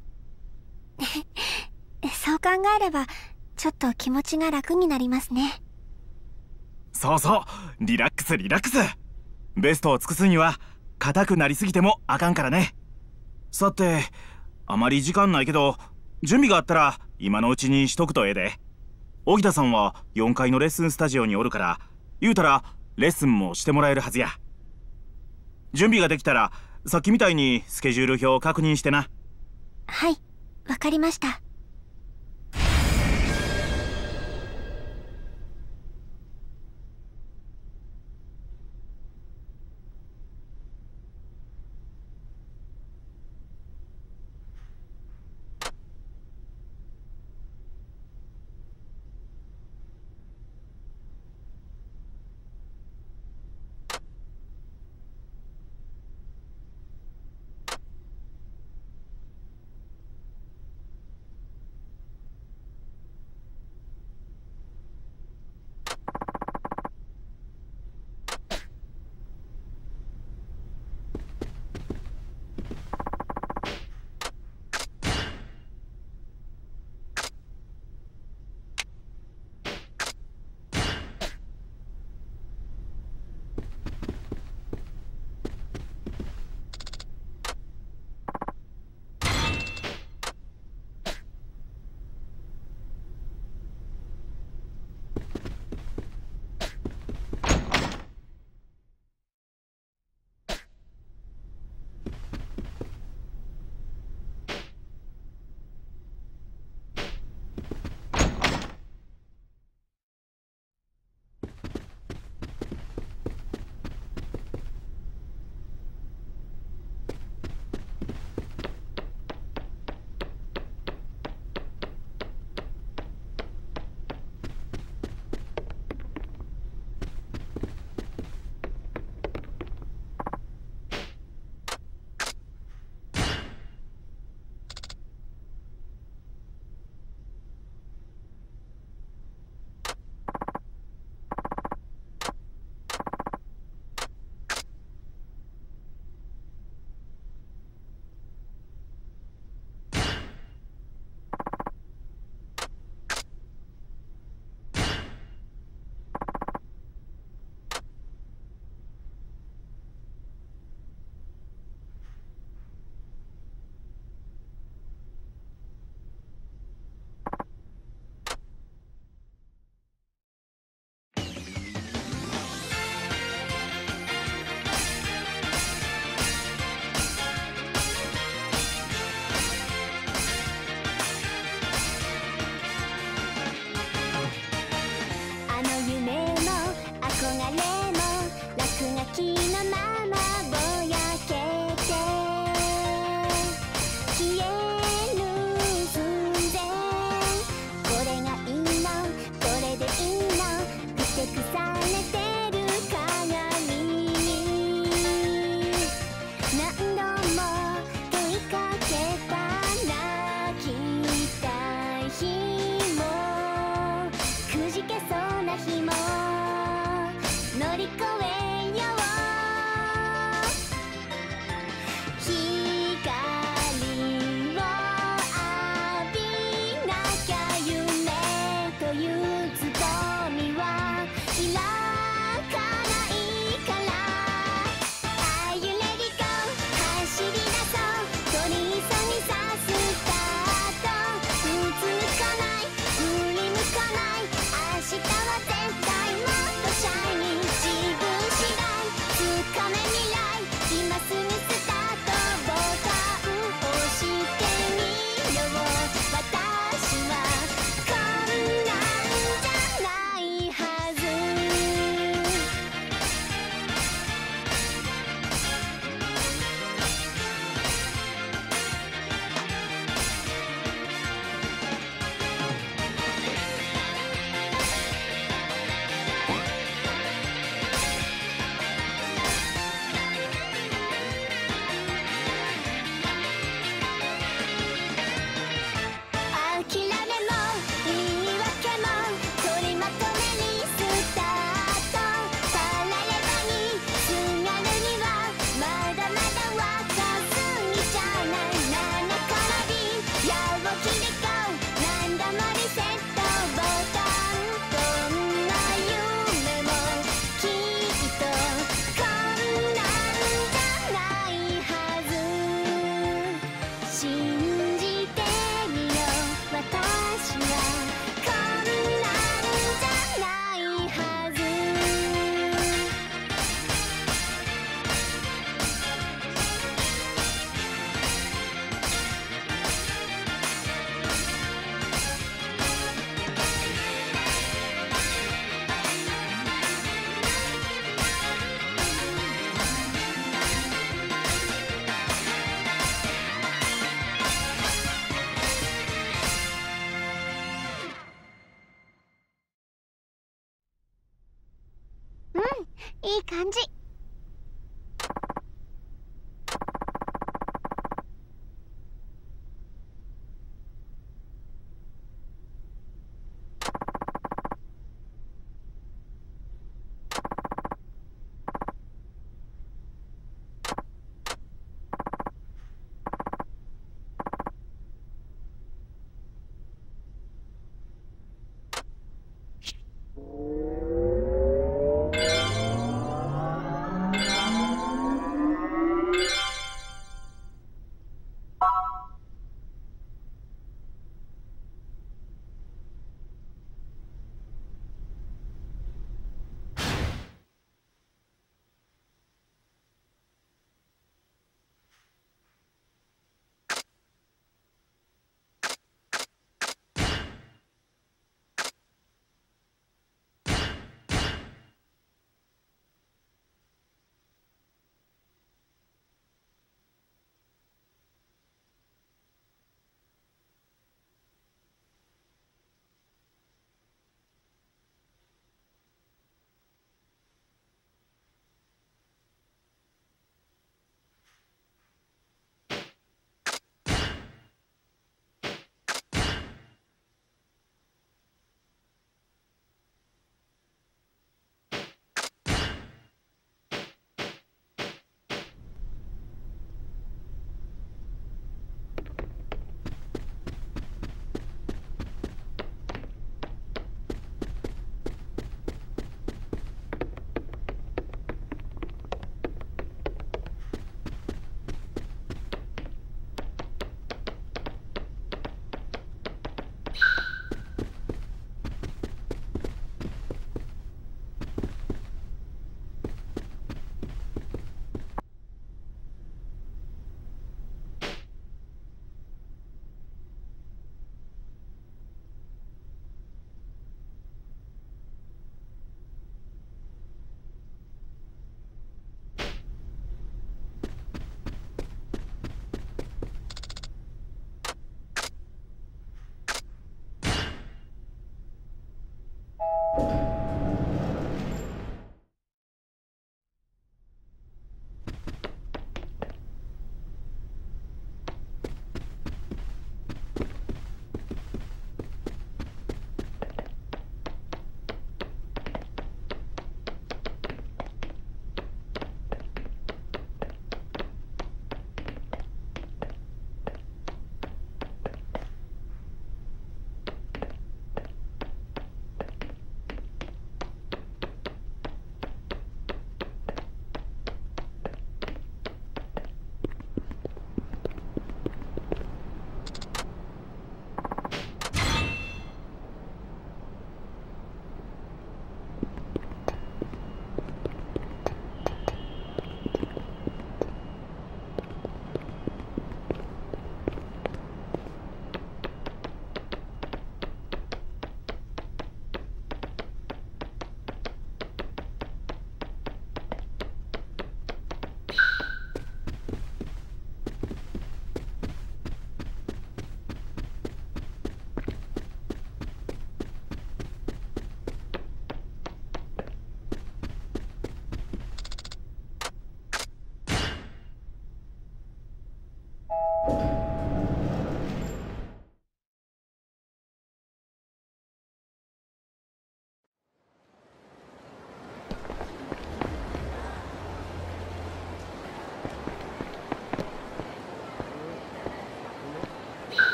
そう考えればちょっと気持ちが楽になりますね。 そうそう、リラックスリラックス。ベストを尽くすには硬くなりすぎてもあかんからね。さて、あまり時間ないけど準備があったら今のうちにしとくとええで。荻田さんはよんかいのレッスンスタジオにおるから、言うたらレッスンもしてもらえるはずや。準備ができたらさっきみたいにスケジュール表を確認してな。 はい、わかりました。 いい感じ。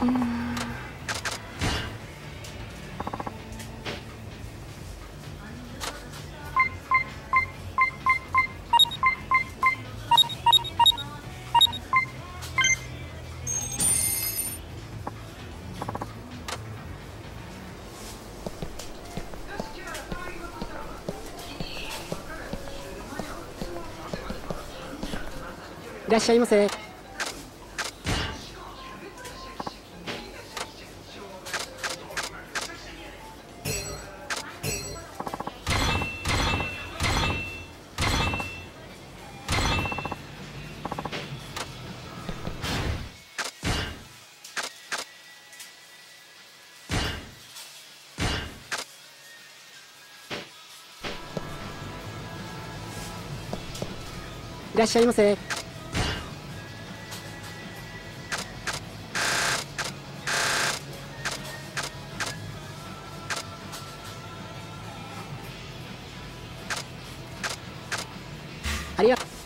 いらっしゃいませ。いらっしゃいませ。ありがとう。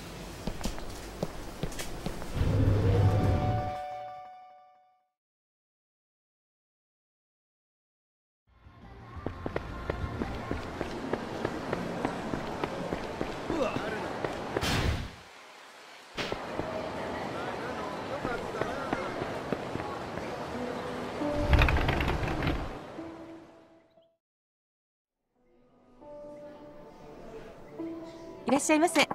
いらっしゃいませ。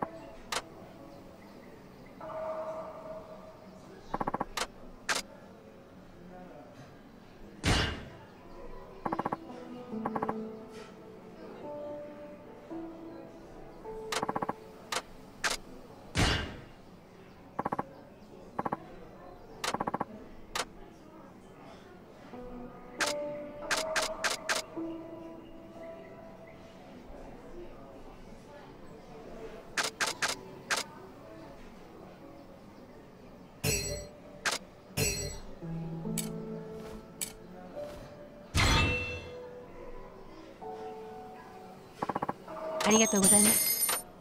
ありがとうございます。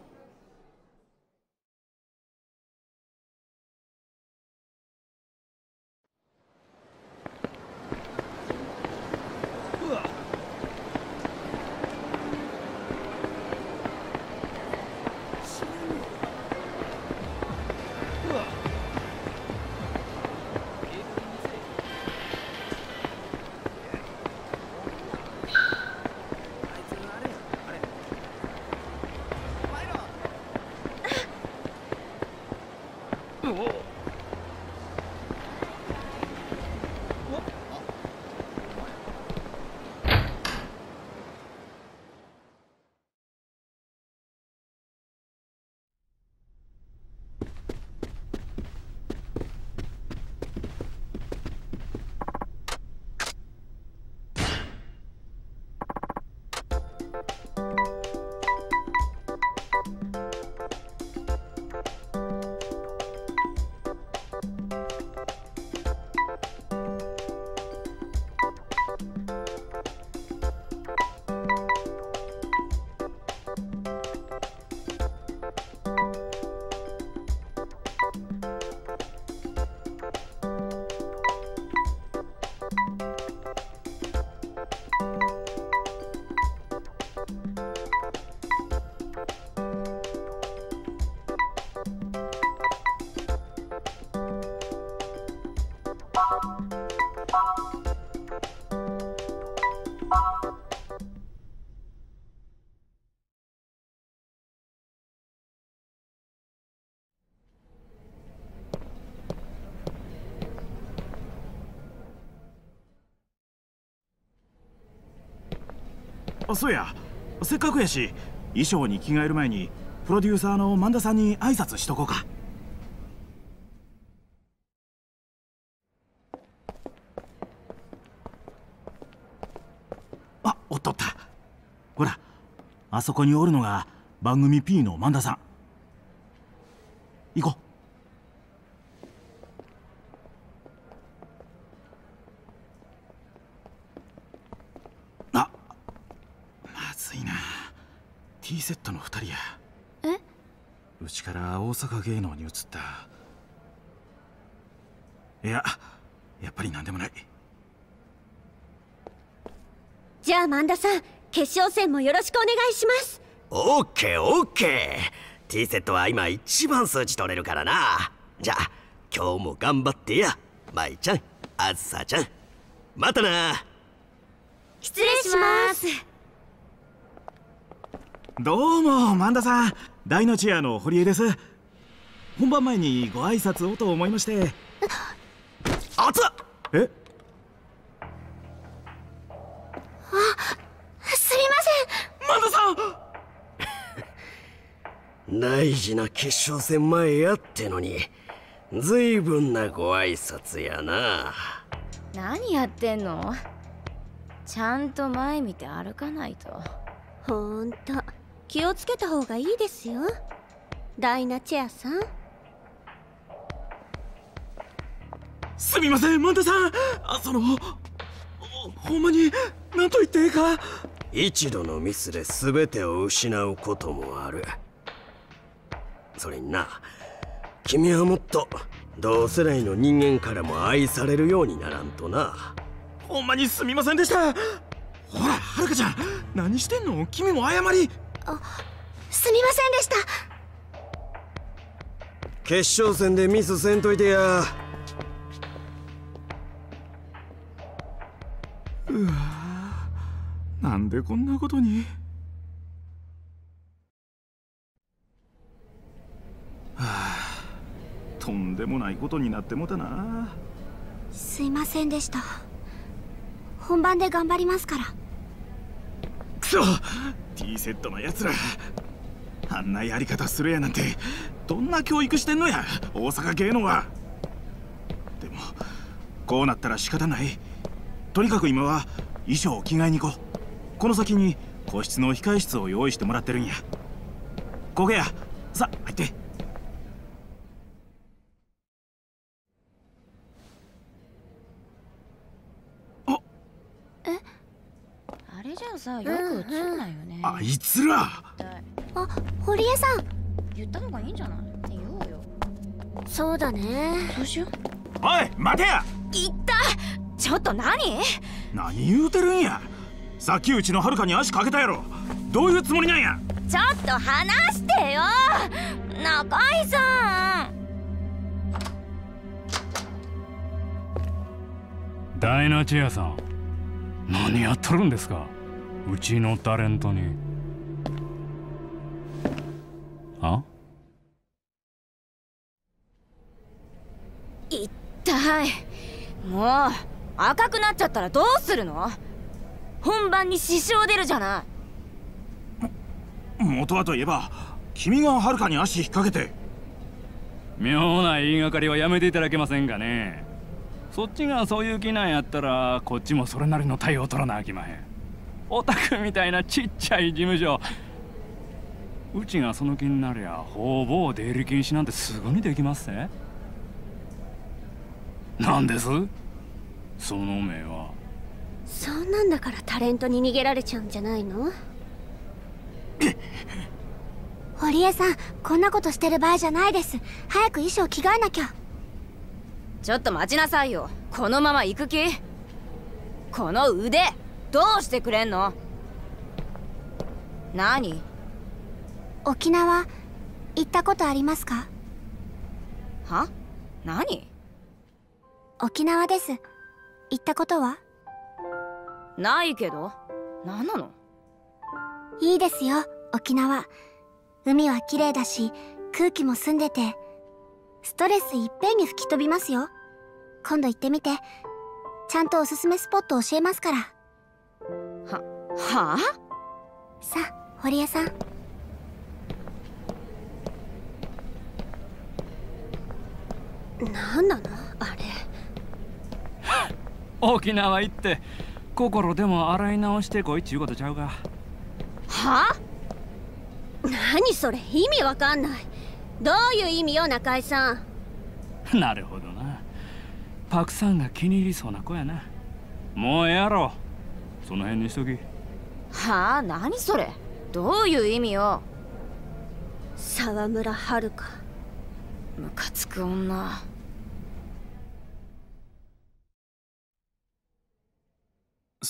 そうや、せっかくやし衣装に着替える前にプロデューサーの萬田さんに挨拶しとこうか。あ、おっとった。ほら、あそこにおるのが番組 P の萬田さん。行こう。T セットのふたりや。 え？ うちから大阪芸能に移った。いや、 やっぱり何でもない。 じゃあ萬田さん、決勝戦もよろしくお願いします。 オッケーオッケー。 T セットは今一番数値取れるからな。じゃあ今日も頑張ってや、舞ちゃん、あずさちゃん。またな。 失礼します。 どうも萬田さん、大のチアの堀江です。本番前にご挨拶をと思いまして。 あつっ。 えあ、すみません。 萬田さん大事な決勝戦前やってのに、ずいぶんなご挨拶やな。 何やってんの？ちゃんと前見て歩かないと。 ほんと気をつけた方がいいですよ、ダイナチェアさん。 すみません萬田さん、あそのほんまに何と言っていいか。 一度のミスで全てを失うこともある。それにな、君はもっと同世代の人間からも愛されるようにならんとな。 ほんまにすみませんでした。ほらはるかちゃん、何してんの？君も謝り。 あ、すみませんでした。 決勝戦でミスせんといてや。 うわ、なんでこんなことに。はあ、とんでもないことになってもたな。 すいませんでした。本番で頑張りますから。 くそ、 T セットのやつら、あんなやり方するやなんてどんな教育してんのや、大阪芸能は。でもこうなったら仕方ない。とにかく今は衣装を着替えに行こう。この先に個室の控え室を用意してもらってるんや。こげや、さあ入って。あえ、あれじゃさ、よく映んないよね。 あいつら。 あ、堀江さん。 言った方がいいんじゃない？言おうよ。 そうだね。 どうしよう。 おい待てや。 いった。ちょっと何？ 何言うてるんや。さっきうちのはるかに足かけたやろ。どういうつもりなんや。 ちょっと話してよ、中井さん。 ダイナチェアさん、何やっとるんですか、うちのタレントに。あ？ 痛い。もう赤くなっちゃったらどうするの？本番に支障出るじゃない。 元はといえば君がはるかに足引っ掛けて。 妙な言いがかりはやめていただけませんかね。そっちがそういう気なんやったらこっちもそれなりの対応を取らなあきまへん。オタクみたいなちっちゃい事務所、うちがその気になりゃほぼ出入り禁止なんてすぐにできますね。なんですその目は。 そんなんだからタレントに逃げられちゃうんじゃないの？ 堀江さん、こんなことしてる場合じゃないです。早く衣装着替えなきゃ。 ちょっと待ちなさいよ。このまま行く気？この腕どうしてくれんの？何？ 沖縄行ったことありますか？ は？何？ 沖縄です。行ったことは？ ないけど。何なの？ いいですよ、沖縄。海は綺麗だし、空気も澄んでて、ストレスいっぺんに吹き飛びますよ。今度行ってみて、ちゃんとおすすめスポット教えますから。 は、はあ？ さあ、堀江さん。 何なのあれ。 沖縄行って心でも洗い直してこいっちゅうことちゃうか。 は？何それ、意味わかんない。どういう意味よ、中井さん。 なるほどな。パクさんが気に入りそうな子やな。もうええやろ、その辺にしとき。 はあ？何それ、どういう意味よ。 沢村遥。 ムカつく女。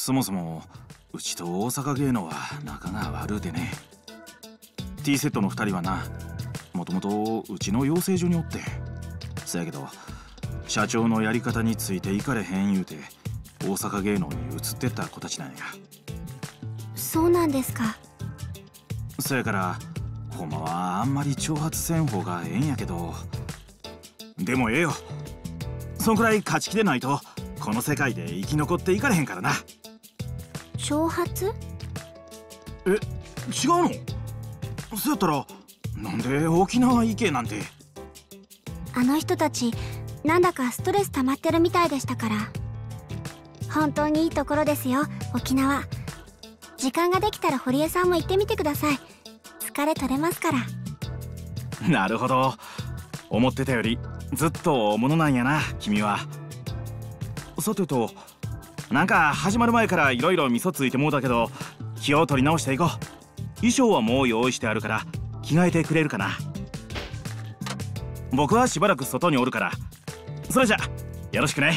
そもそもうちと大阪芸能は仲が悪うてね。 T セットのふたりはな、もともとうちの養成所におって、そやけど社長のやり方についていかれへん言うて大阪芸能に移ってった子たちなんや。 そうなんですか。 そやからほんまはあんまり挑発せん方がええんやけど、でもええよ。そんくらい勝ち気でないとこの世界で生き残っていかれへんからな。 挑発？ え、違うの？そうやったらなんで沖縄行けなんて。 あの人たちなんだかストレス溜まってるみたいでしたから。本当にいいところですよ、沖縄。時間ができたら堀江さんも行ってみてください。疲れ取れますから。 なるほど、思ってたよりずっと大物なんやな君は。さてと、なんか始まる前からいろいろ味噌ついてもうだけど、気を取り直していこう。衣装はもう用意してあるから着替えてくれるかな。僕はしばらく外におるから。それじゃよろしくね。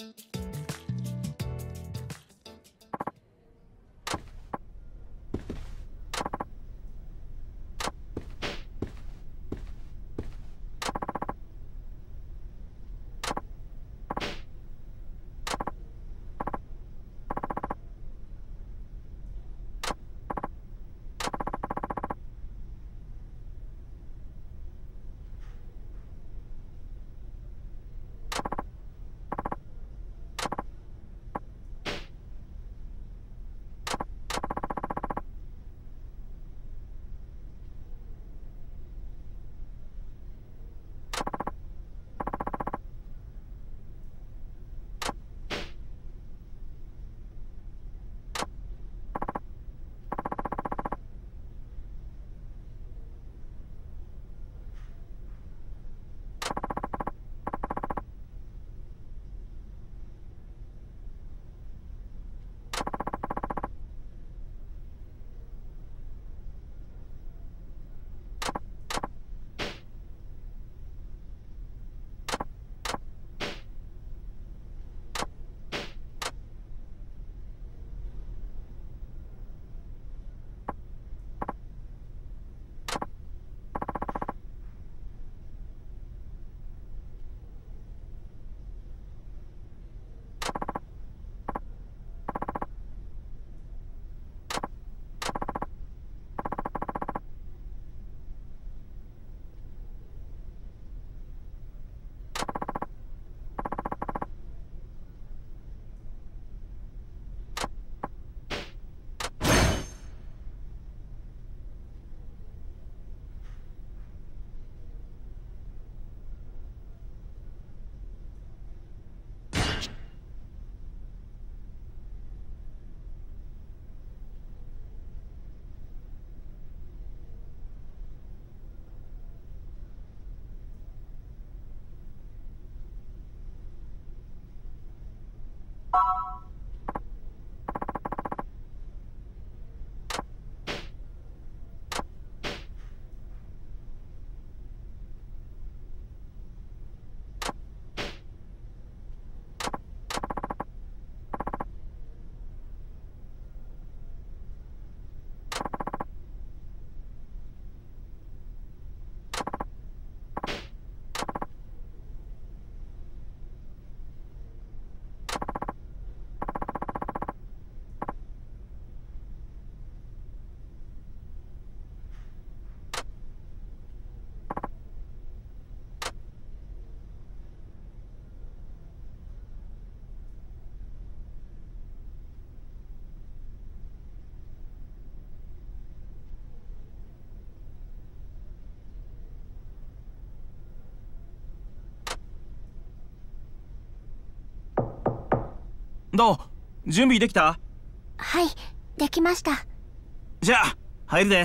どう？準備できた？ はい、できました。 じゃあ入るで。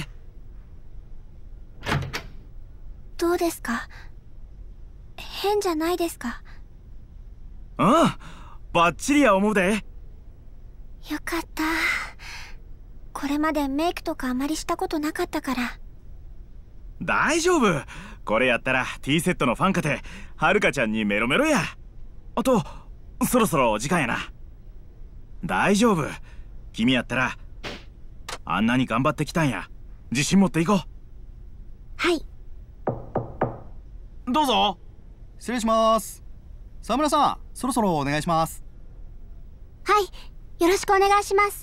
どうですか？変じゃないですか？ うん、バッチリや思うで。 よかった。これまでメイクとかあまりしたことなかったから。 大丈夫、これやったら T セットのファンかてはるかちゃんにメロメロや。あとそろそろ時間やな。 大丈夫。君やったらあんなに頑張ってきたんや。自信持っていこう。 はい。 どうぞ。 失礼します。沢村さん、そろそろお願いします。 はい、よろしくお願いします。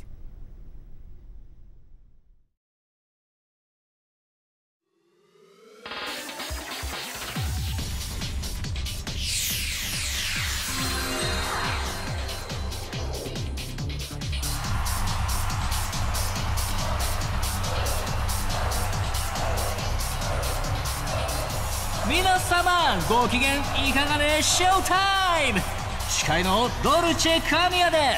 皆様ご機嫌いかがでしょうタイム。司会のドルチェ神谷です。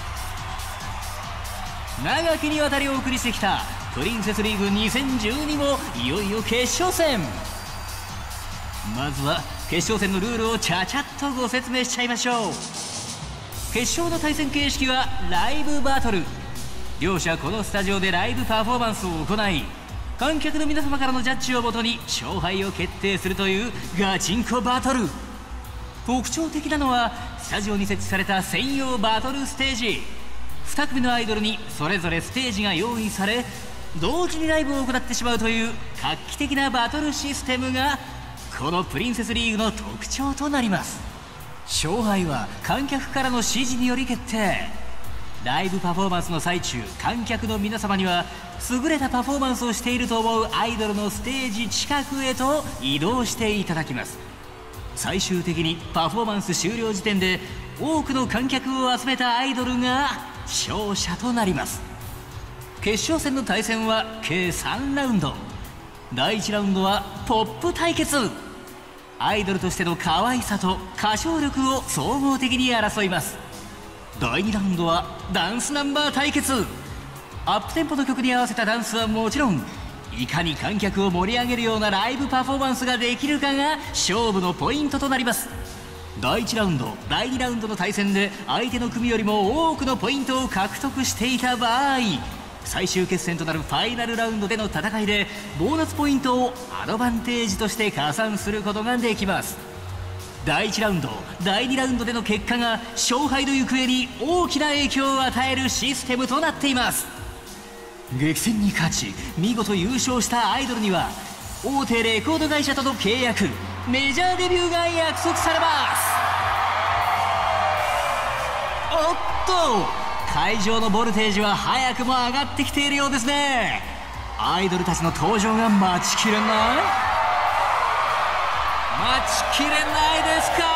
長きにわたりお送りしてきたプリンセスリーグにせんじゅうにもいよいよ決勝戦。まずは決勝戦のルールをちゃちゃっとご説明しちゃいましょう。決勝の対戦形式はライブバトル。両者このスタジオでライブパフォーマンスを行い、観客の皆様からのジャッジをもとに勝敗を決定するというガチンコバトル。特徴的なのはスタジオに設置された専用バトルステージ。に組のアイドルにそれぞれステージが用意され、同時にライブを行ってしまうという画期的なバトルシステムがこのプリンセスリーグの特徴となります。勝敗は観客からの指示により決定。ライブパフォーマンスの最中、観客の皆様には優れたパフォーマンスをしていると思うアイドルのステージ近くへと移動していただきます。最終的にパフォーマンス終了時点で多くの観客を集めたアイドルが勝者となります。決勝戦の対戦は計さんラウンド。だいいちラウンドはポップ対決。アイドルとしての可愛さと歌唱力を総合的に争います。だいにラウンドはダンスナンバー対決。アップテンポの曲に合わせたダンスはもちろん、いかに観客を盛り上げるようなライブパフォーマンスができるかが勝負のポイントとなります。だいいちラウンド、だいにラウンドの対戦で相手の組よりも多くのポイントを獲得していた場合、最終決戦となるファイナルラウンドでの戦いでボーナスポイントをアドバンテージとして加算することができます。だいいちラウンド、だいにラウンドでの結果が勝敗の行方に大きな影響を与えるシステムとなっています。激戦に勝ち見事優勝したアイドルには大手レコード会社との契約、メジャーデビューが約束されます。おっと、会場のボルテージは早くも上がってきているようですね。アイドルたちの登場が待ちきれない、待ちきれないですか。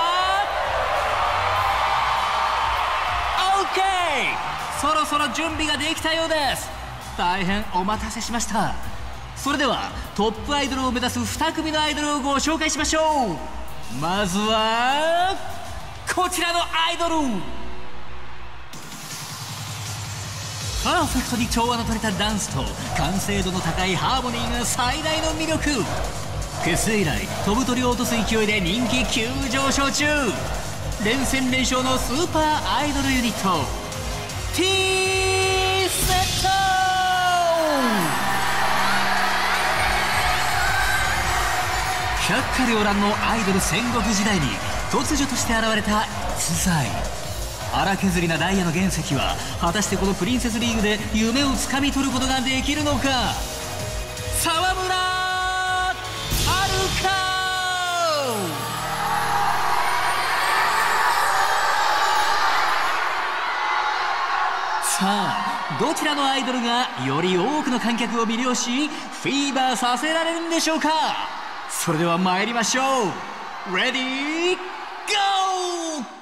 OK、 そろそろ準備ができたようです。大変お待たせしました。それではトップアイドルを目指すに組のアイドルをご紹介しましょう。まずはこちらのアイドル。パーフェクトに調和の取れたダンスと完成度の高いハーモニーが最大の魅力。結成以来飛ぶ鳥を落とす勢いで人気急上昇中。連戦連勝のスーパーアイドルユニット T セット。百花繚乱のアイドル戦国時代に突如として現れた逸材。荒削りなダイヤの原石は果たしてこのプリンセスリーグで夢をつかみ取ることができるのか。沢村遥。さあ、どちらのアイドルがより多くの観客を魅了しフィーバーさせられるんでしょうか。それでは参りましょう。レディーゴー。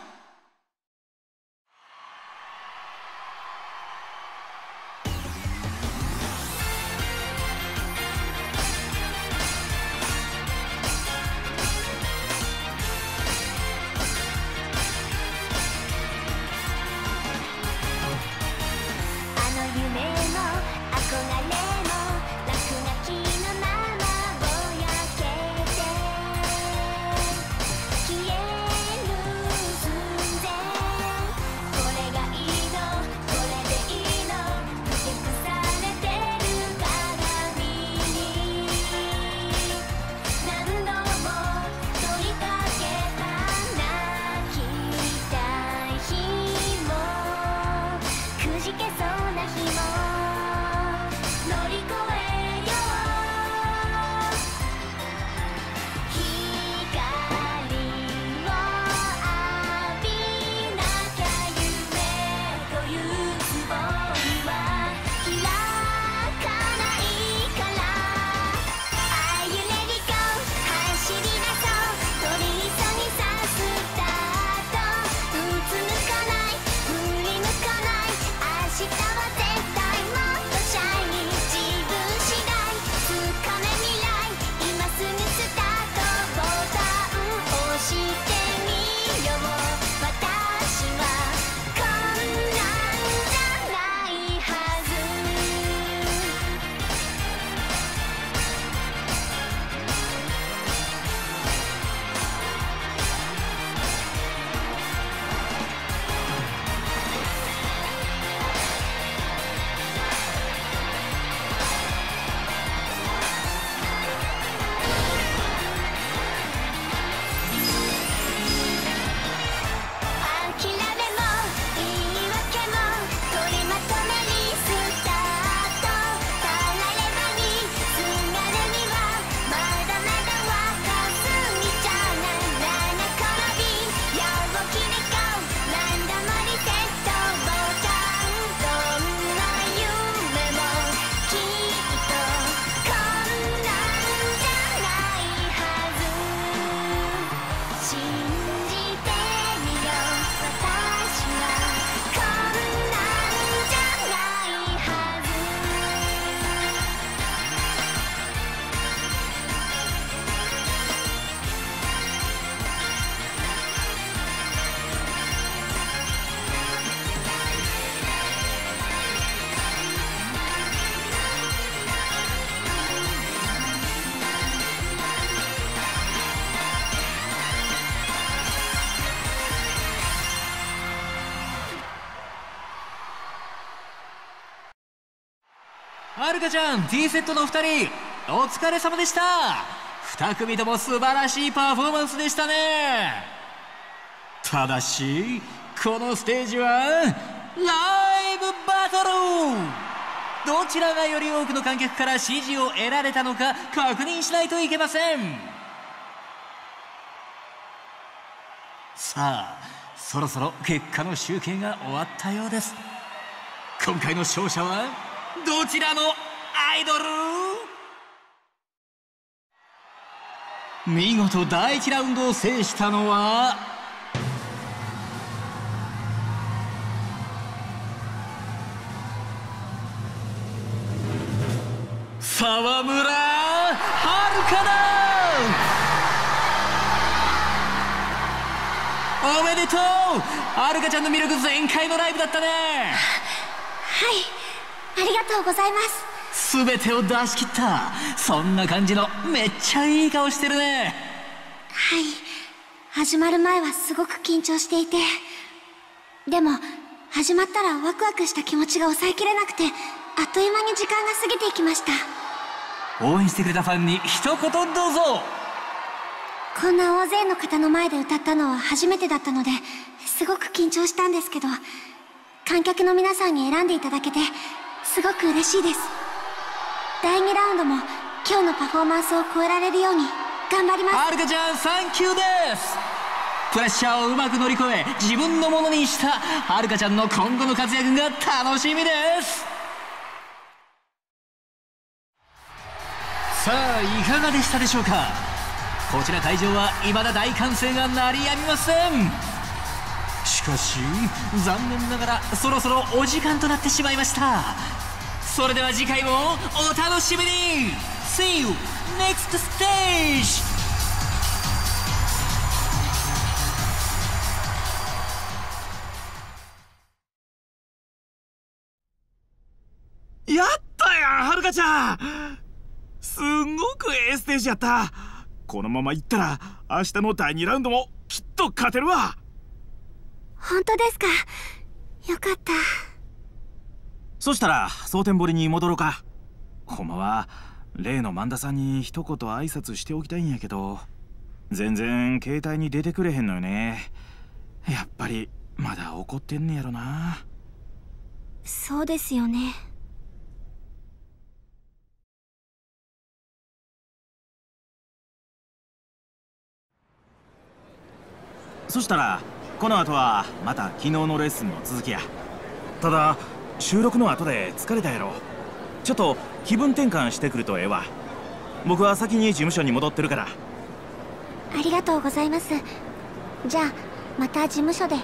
はるかちゃん T セットのふたりお疲れ様でした。に組とも素晴らしいパフォーマンスでしたね。ただしこのステージはライブバトル、どちらがより多くの観客から支持を得られたのか確認しないといけません。さあそろそろ結果の集計が終わったようです。今回の勝者はどちらのアイドル？見事だいいちラウンドを制したのは沢村はるかだ。おめでとう。はるかちゃんの魅力全開のライブだったね。 はい、ありがとうございます。 全てを出し切った。そんな感じのめっちゃいい顔してるね。 はい、始まる前はすごく緊張していて、でも始まったらワクワクした気持ちが抑えきれなくて、あっという間に時間が過ぎていきました。 応援してくれたファンに一言どうぞ。 こんな大勢の方の前で歌ったのは初めてだったので、すごく緊張したんですけど、観客の皆さんに選んでいただけてすごく嬉しいです。だいにラウンドも今日のパフォーマンスを超えられるように頑張ります。 はるかちゃんサンキューです。プレッシャーをうまく乗り越え自分のものにしたはるかちゃんの今後の活躍が楽しみです。さあいかがでしたでしょうか。こちら会場は未だ大歓声が鳴りやみません。しかし残念ながらそろそろお時間となってしまいました。それでは次回もお楽しみに。 See you next stage。 やったやんはるかちゃん、すんごくええステージやった。このままいったら明日のだいにラウンドもきっと勝てるわ。 本当ですか。よかった。 そしたら蒼天堀に戻ろうか。ほんまは例の萬田さんに一言挨拶しておきたいんやけど、全然携帯に出てくれへんのよね。やっぱりまだ怒ってんねやろな。 そうですよね。 そしたらこの後はまた昨日のレッスンの続きや。ただ収録の後で疲れたやろ。ちょっと気分転換してくるとええわ。僕は先に事務所に戻ってるから。 ありがとうございます。じゃあまた事務所で。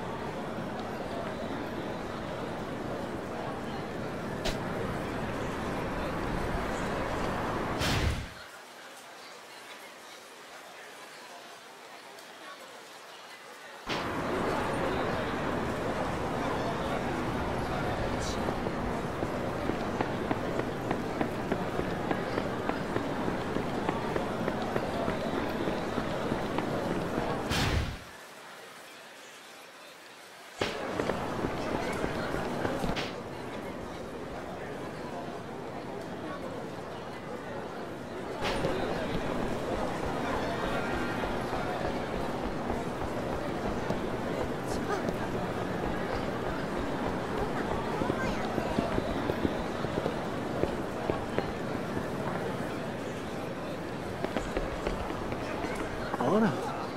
あら。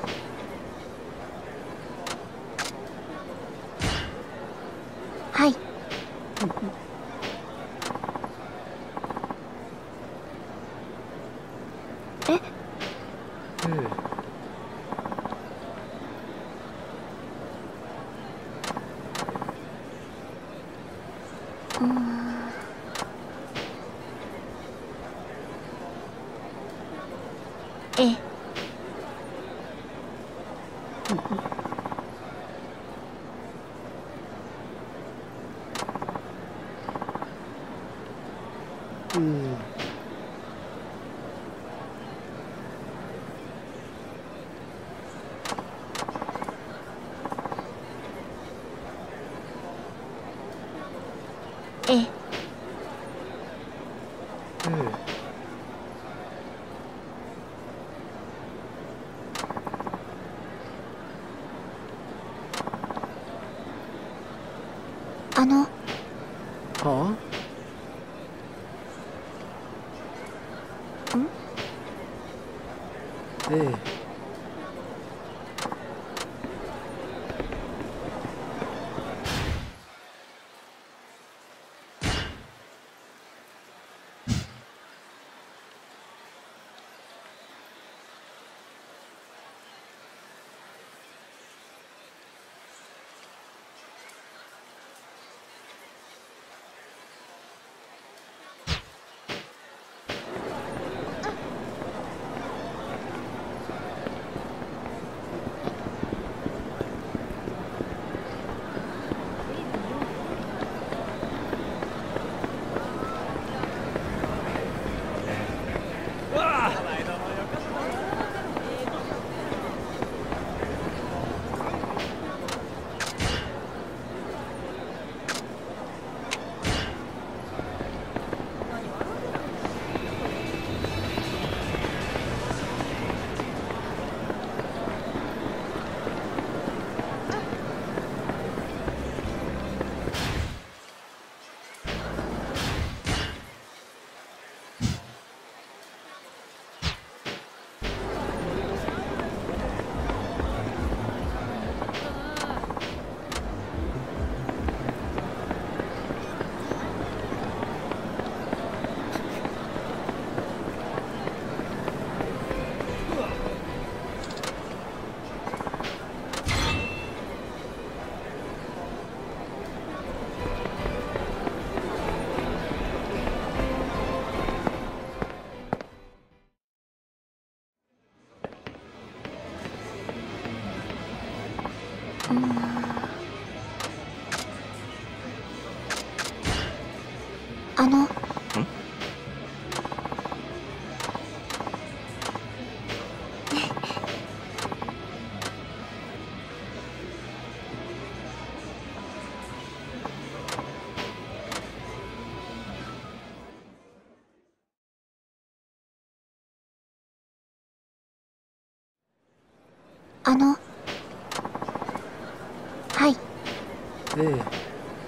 はい。え？ええ。ええ。うん。ええ。 あの。 はあ？ ん？ ええ。 あの。あの。はい。 ええ。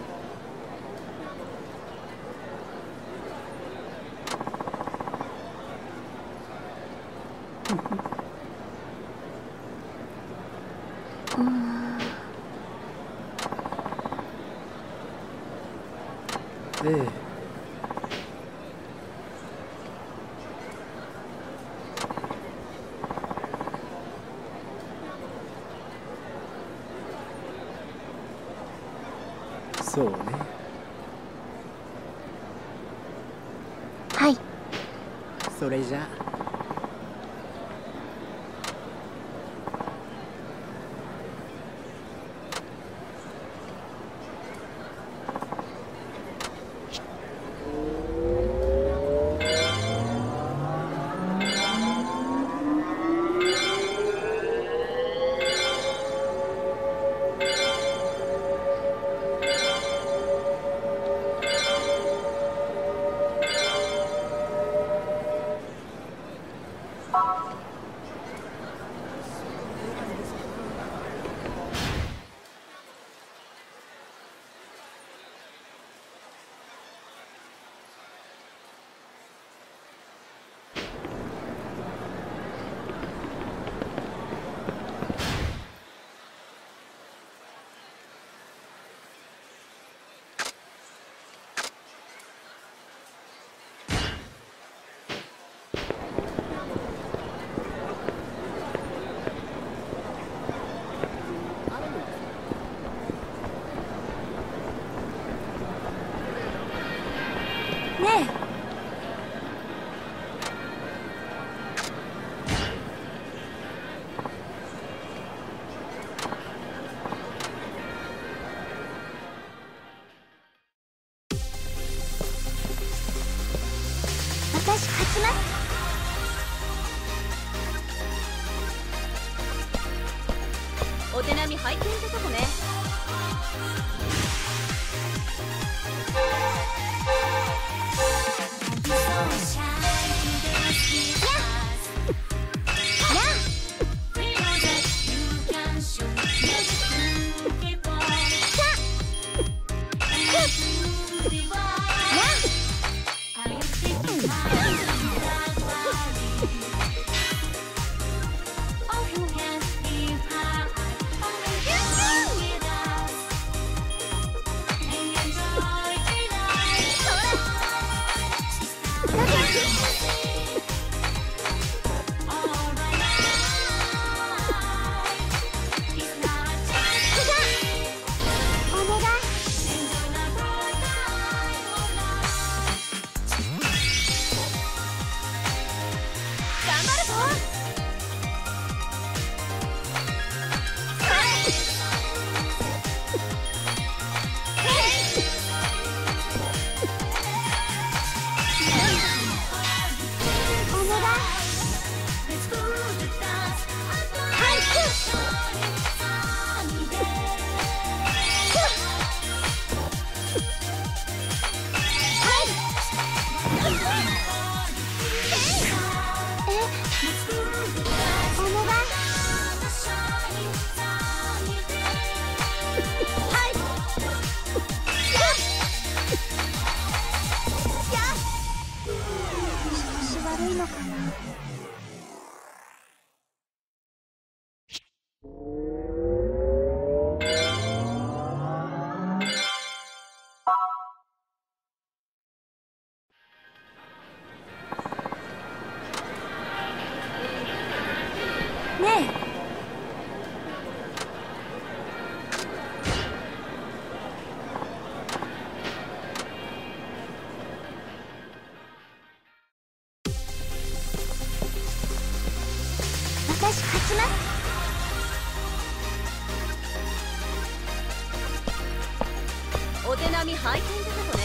ええ。そうね。 はい。 それじゃ。 ねえ。私勝ちます。 お手並み拝見ってとこね。 ねえ、私勝ちます。 お手並み拝見ってことね。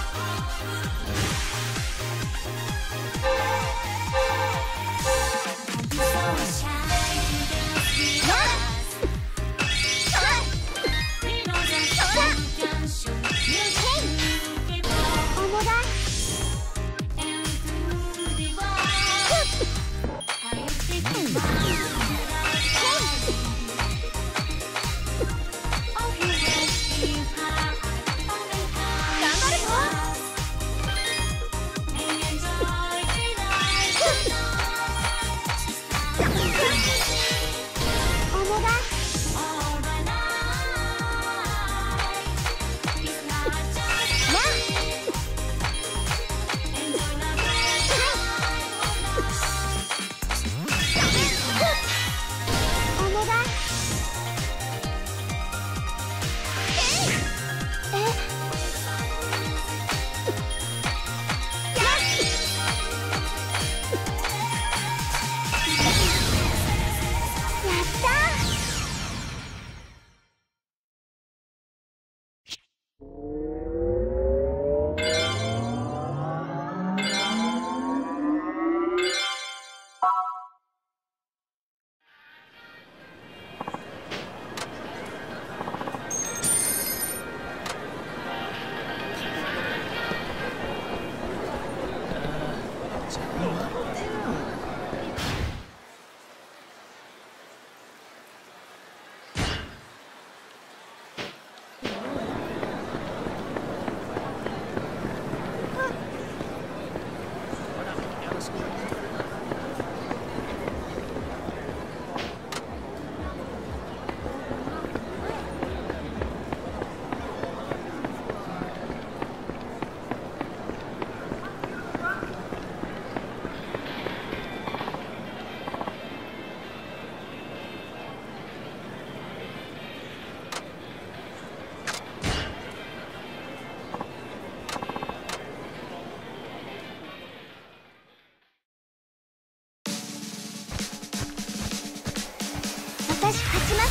私勝ちます。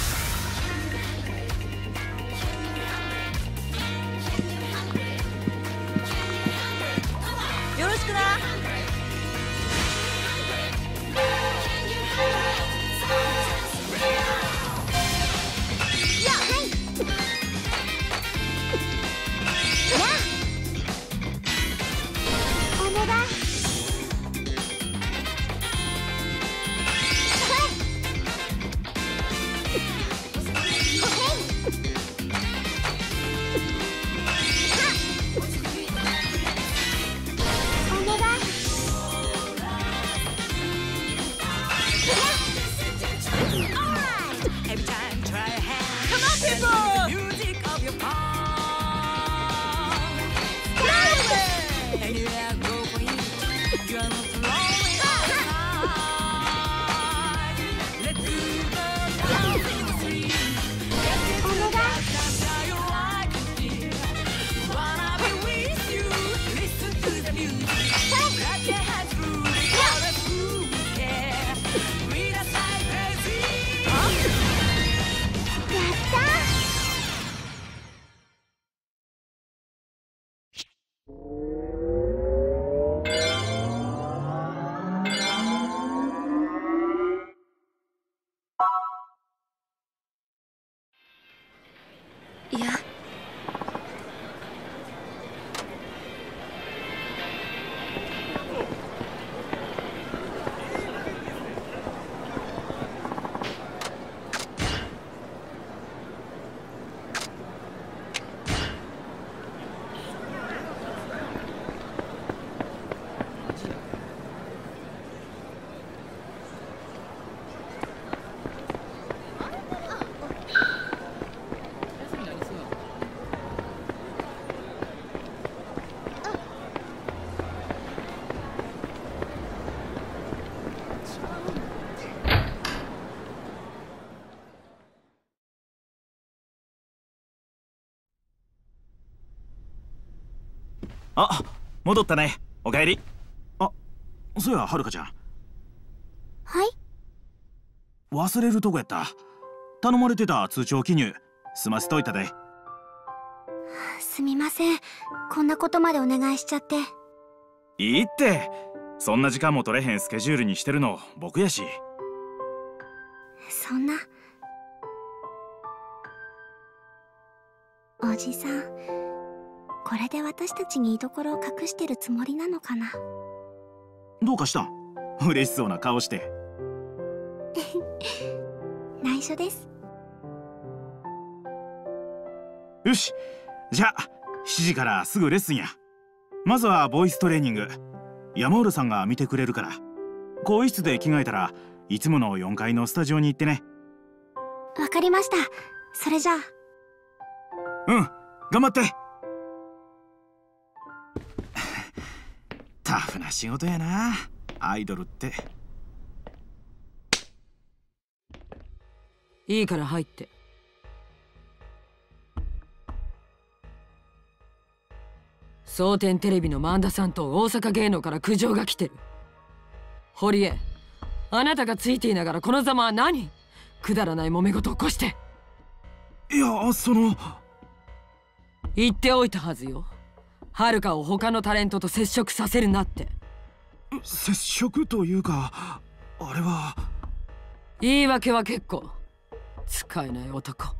よろしくな。 いや、 あ、戻ったね。おかえり。あ、そうや、はるかちゃん。 はい。 忘れるとこやった。頼まれてた通帳記入済ませといたで。 すみません、こんなことまでお願いしちゃって。 いいって、そんな時間も取れへんスケジュールにしてるの僕やし。 そんな。おじさん、これで私たちに居所を隠してるつもりなのかな。 どうかしたん？嬉しそうな顔して。 内緒です。 よし、じゃあしちじからすぐレッスンや。まずはボイストレーニング。山浦さんが見てくれるから、更衣室で着替えたらいつものよんかいのスタジオに行ってね。 わかりました。それじゃあ。 うん、頑張って。タフな仕事やな、アイドルって。 いいから入って。蒼天テレビの萬田さんと大阪芸能から苦情が来てる。堀江、あなたがついていながらこのざまは何？くだらない揉め事を起こして。 いや、その言っておいたはずよ。はるかを他のタレントと接触させるなって。 接触というか、あれは。 言い訳は結構。使えない男。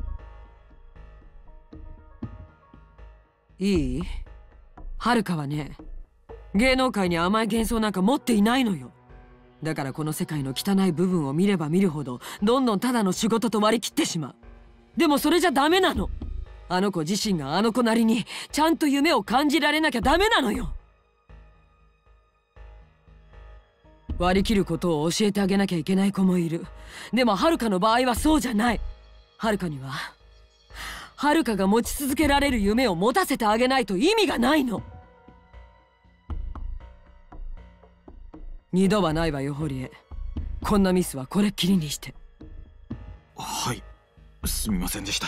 いい？はるかはね、芸能界に甘い幻想なんか持っていないのよ。だからこの世界の汚い部分を見れば見るほどどんどんただの仕事と割り切ってしまう。でもそれじゃダメなの。あの子自身があの子なりにちゃんと夢を感じられなきゃダメなのよ。割り切ることを教えてあげなきゃいけない子もいる。でもはるかの場合はそうじゃない。はるかにははるかが持ち続けられる夢を持たせてあげないと意味がないの。二度はないわよ、堀江。こんなミスはこれっきりにして。 はい、すみませんでした。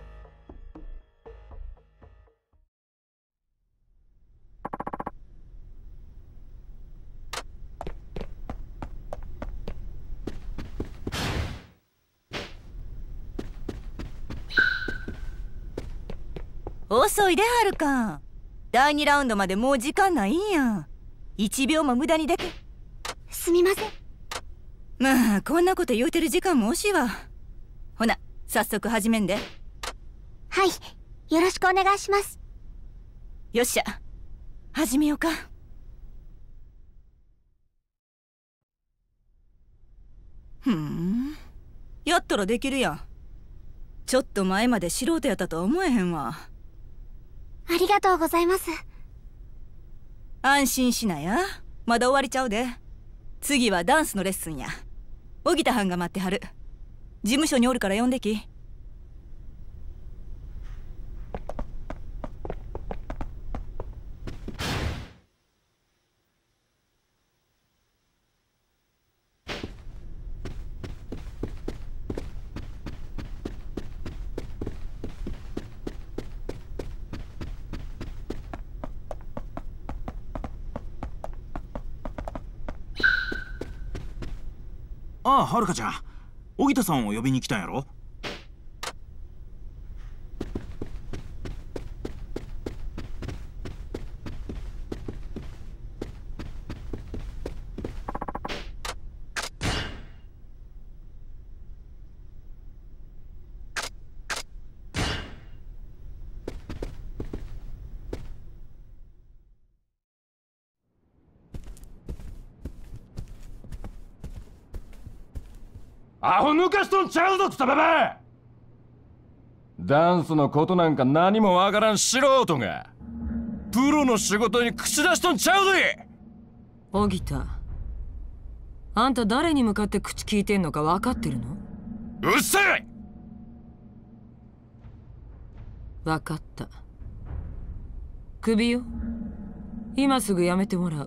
遅いで、はるか。だいにラウンドまでもう時間ないんや。いちびょうも無駄にでき。 すみません。 まあこんなこと言うてる時間も惜しいわ。ほな早速始めんで。 はい、よろしくお願いします。 よっしゃ、始めようか。ふん、やったらできるやん。ちょっと前まで素人やったとは思えへんわ。 ありがとうございます。 安心しなや、まだ終わりちゃうで。次はダンスのレッスンや。荻田はんが待ってはる。事務所におるから呼んでき。 ああ、はるかちゃん、荻田さんを呼びに来たんやろ。 アホ抜かしとんちゃうぞ、くたばば。ダンスのことなんか何もわからん素人がプロの仕事に口出しとんちゃうぜ。 荻田、あんた誰に向かって口聞いてんのか分かってるの？ うっさい。 分かった。クビよ。今すぐやめてもらう。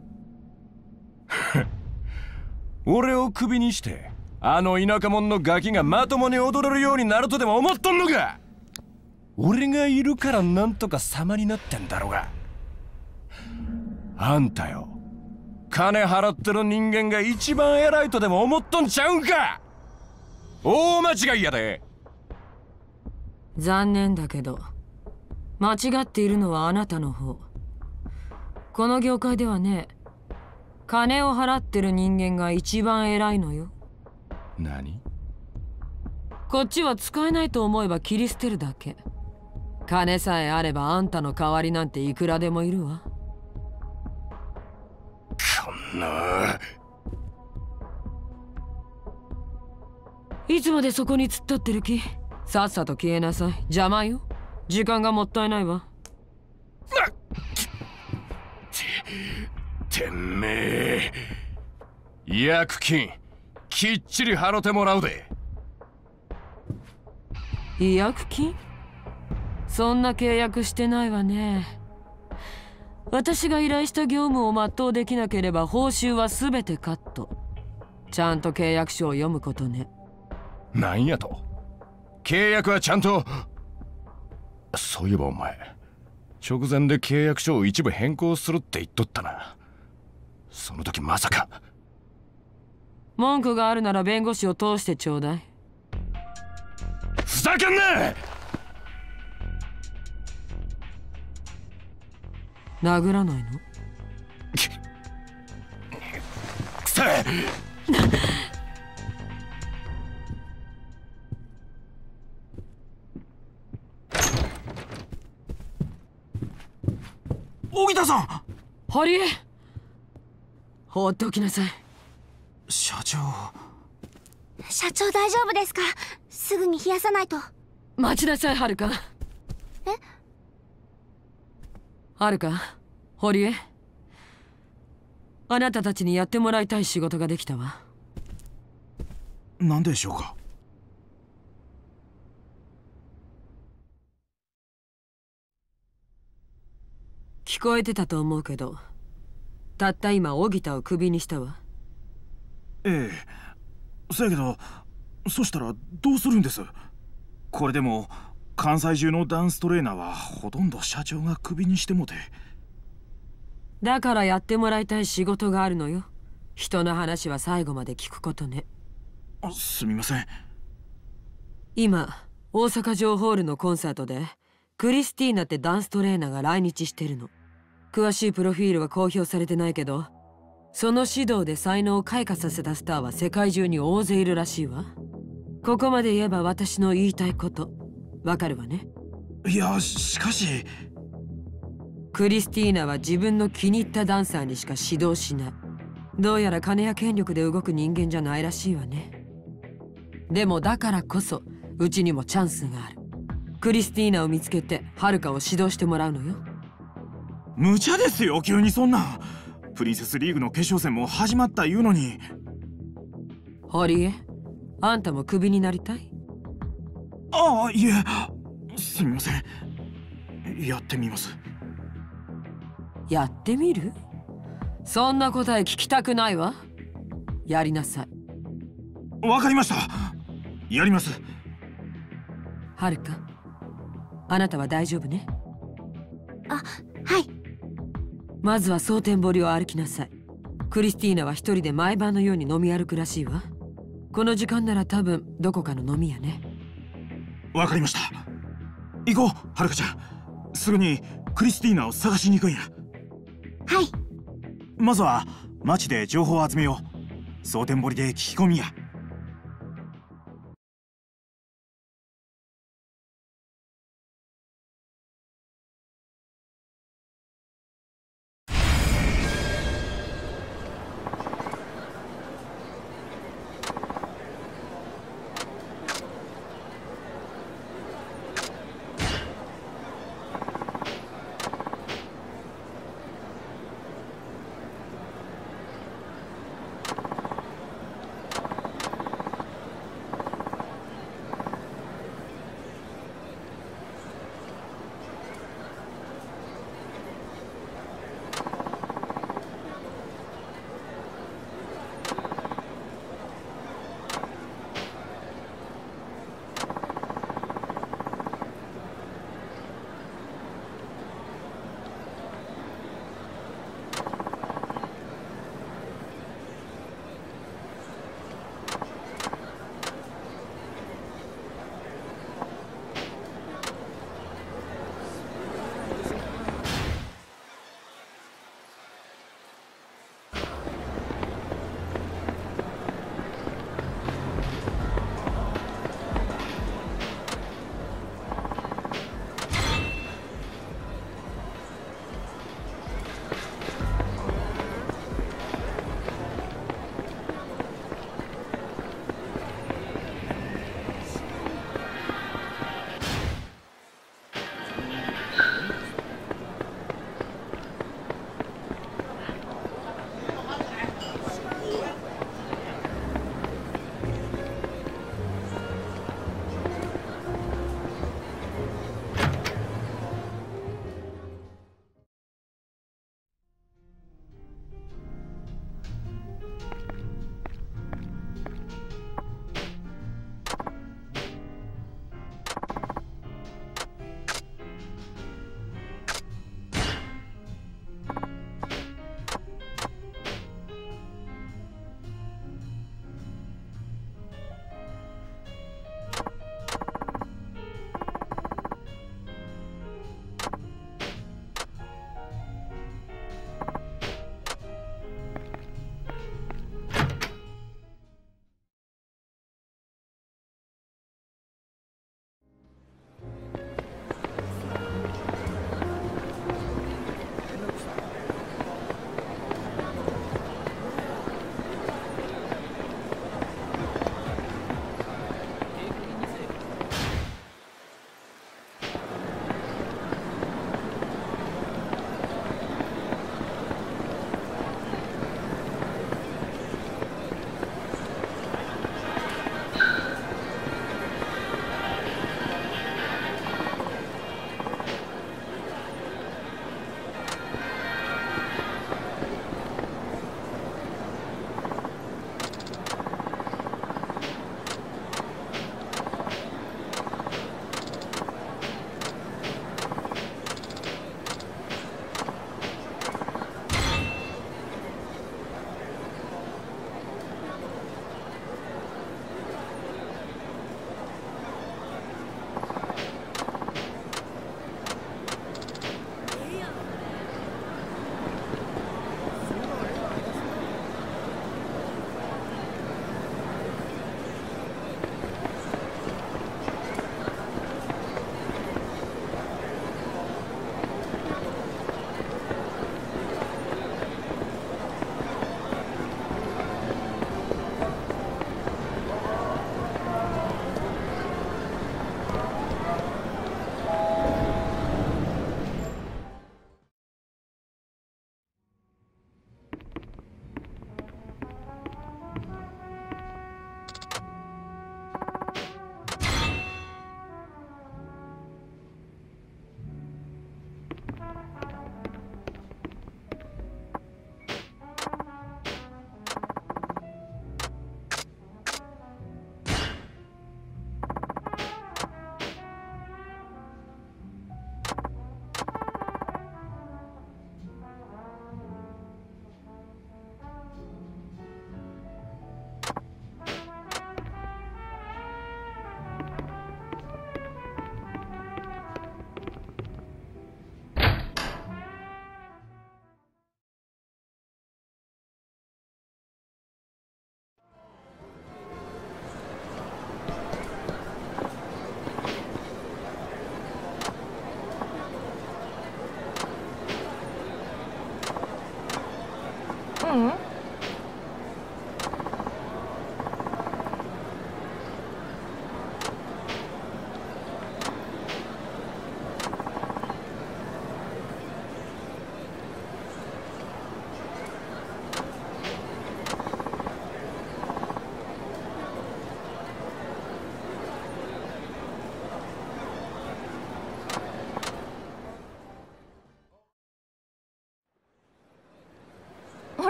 俺をクビにしてあの田舎者のガキがまともに踊れるようになるとでも思っとんのか。俺がいるからなんとか様になってんだろうが。 あんたよ、金払ってる人間が一番偉いとでも思っとんちゃうんか。大間違いやで。 残念だけど間違っているのはあなたの方。この業界ではね、金を払ってる人間が一番偉いのよ。 何？ こっちは使えないと思えば切り捨てるだけ。金さえあればあんたの代わりなんていくらでもいるわ。 こんな。 いつまでそこに突っ立ってる気？さっさと消えなさい。邪魔よ。時間がもったいないわ。 て、てめえ。違約金きっちり払ってもらうで。 違約金？そんな契約してないわね。私が依頼した業務を全うできなければ報酬は全てカット。ちゃんと契約書を読むことね。 なんやと？契約はちゃんと。そういえばお前、直前で契約書を一部変更するって言っとったな。その時まさか。 文句があるなら弁護士を通してちょうだい。 ふざけんな！ 殴らないの？ くせえ！ 荻田さん！ 堀江！放っておきなさい。 社長。 社長大丈夫ですか？すぐに冷やさないと。 待ちなさい、はるか。 え？ はるか、堀江。あなたたちにやってもらいたい仕事ができたわ。 何でしょうか？ 聞こえてたと思うけど、たった今荻田をクビにしたわ。 ええ、そやけど、そしたらどうするんです？これでも関西中のダンストレーナーはほとんど社長がクビにしてもて。 だからやってもらいたい仕事があるのよ。人の話は最後まで聞くことね。 すみません。 今大阪城ホールのコンサートでクリスティーナってダンストレーナーが来日してるの。詳しいプロフィールは公表されてないけど、その指導で才能を開花させたスターは世界中に大勢いるらしいわ。ここまで言えば私の言いたいことわかるわね。 いや、しかしクリスティーナは自分の気に入ったダンサーにしか指導しない。どうやら金や権力で動く人間じゃないらしいわね。でもだからこそうちにもチャンスがある。クリスティーナを見つけてはるかを指導してもらうのよ。 無茶ですよ、急にそんな。プリンセスリーグの決勝戦も始まった言うのに。 堀江、あんたもクビになりたい？ ああ、いえ、すみません。やってみます。 やってみる？そんな答え聞きたくないわ。やりなさい。 わかりました。やります。 はるか、あなたは大丈夫ね？ あ、はい。 まずは蒼天堀を歩きなさい。クリスティーナは一人で毎晩のように飲み歩くらしいわ。この時間なら多分どこかの飲み屋ね。 わかりました。行こう、はるかちゃん。すぐにクリスティーナを探しに行くんや。 はい。 まずは街で情報を集めよう。蒼天堀で聞き込みや。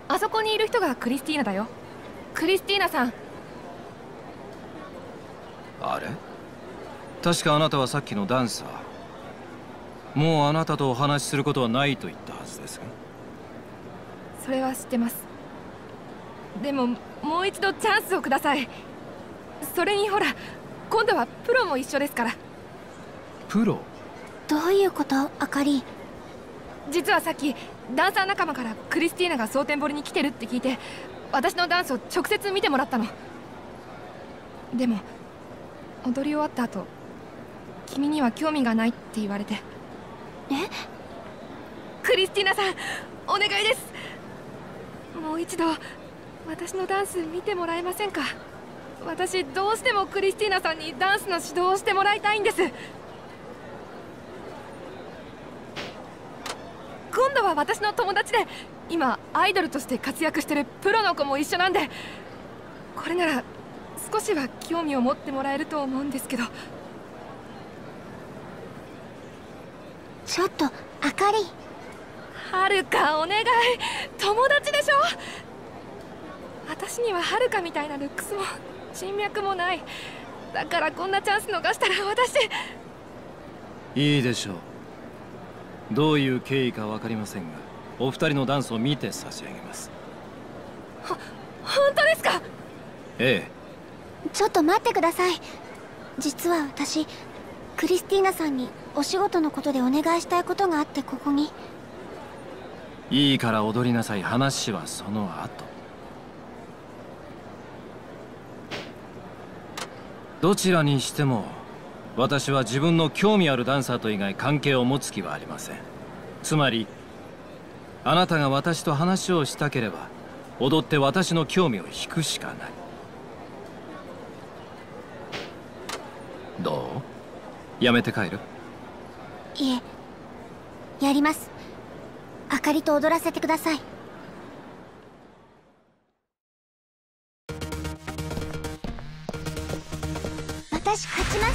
あそこにいる人がクリスティーナだよ。クリスティーナさん。 あれ、確かあなたはさっきのダンサー。もうあなたとお話しすることはないと言ったはずですが。 それは知ってます。でももう一度チャンスをください。それにほら、今度はプロも一緒ですから。 プロ？ どういうこと、あかり？ 実はさっきダンサー仲間からクリスティーナが蒼天堀に来てるって聞いて、私のダンスを直接見てもらったの。でも踊り終わった後、君には興味がないって言われて。 え？ クリスティーナさん、お願いです。もう一度私のダンス見てもらえませんか？私どうしてもクリスティーナさんにダンスの指導をしてもらいたいんです。今度は私の友達で、今アイドルとして活躍してるプロの子も一緒なんで、これなら少しは興味を持ってもらえると思うんですけど。 ちょっとあかり。 はるか、お願い。友達でしょ。私にははるかみたいなルックスも人脈もない。だからこんなチャンス逃したら私。 いいでしょう。どういう経緯か分かりませんが、お二人のダンスを見て差し上げます。 は、本当ですか？ ええ。ちょっと待ってください。実は私、クリスティーナさんにお仕事のことでお願いしたいことがあってここに。 いいから踊りなさい。話はその後。どちらにしても私は自分の興味あるダンサーと以外関係を持つ気はありません。つまりあなたが私と話をしたければ踊って私の興味を引くしかない。どう？やめて帰る？ いえ、やります。あかりと踊らせてください。私勝ちます。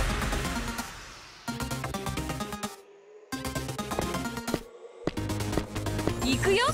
行くよ。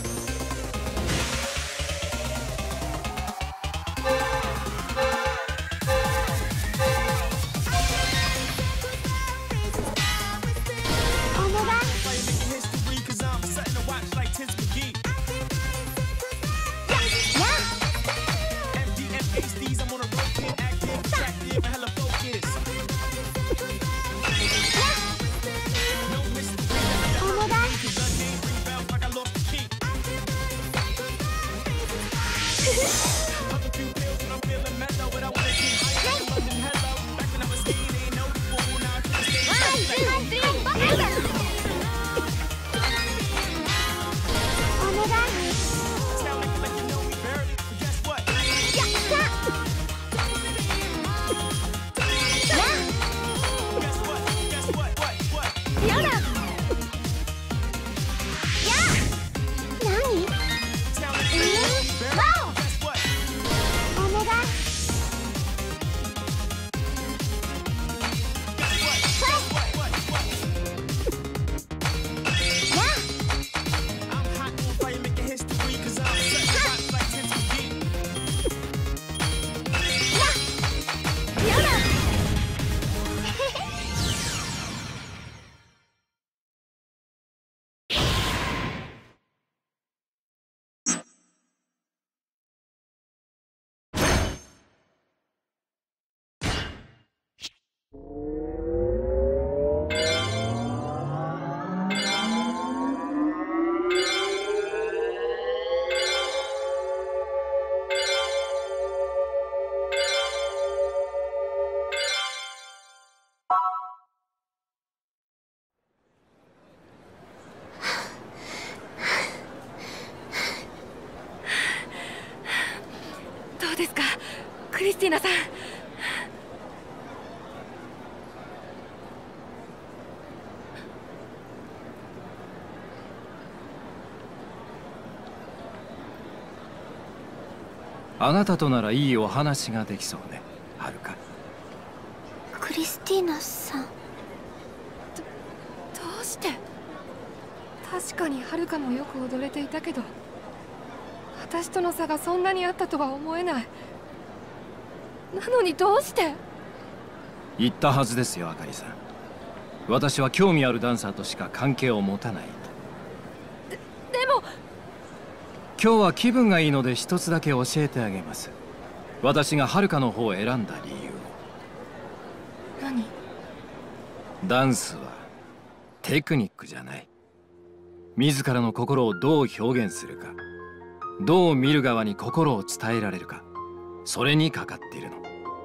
どうですか、クリスティーナさん。 あなたとならいいお話ができそうね、はるか。 クリスティーナさん。ど、 どうして？確かにはるかもよく踊れていたけど、 私との差がそんなにあったとは思えない。なのにどうして。 言ったはずですよ、あかりさん。私は興味あるダンサーとしか関係を持たないと。 ででも今日は気分がいいので一つだけ教えてあげます。私がはるかの方を選んだ理由を。 何？ ダンスはテクニックじゃない。自らの心をどう表現するか、どう見る側に心を伝えられるか、それにかかっているの。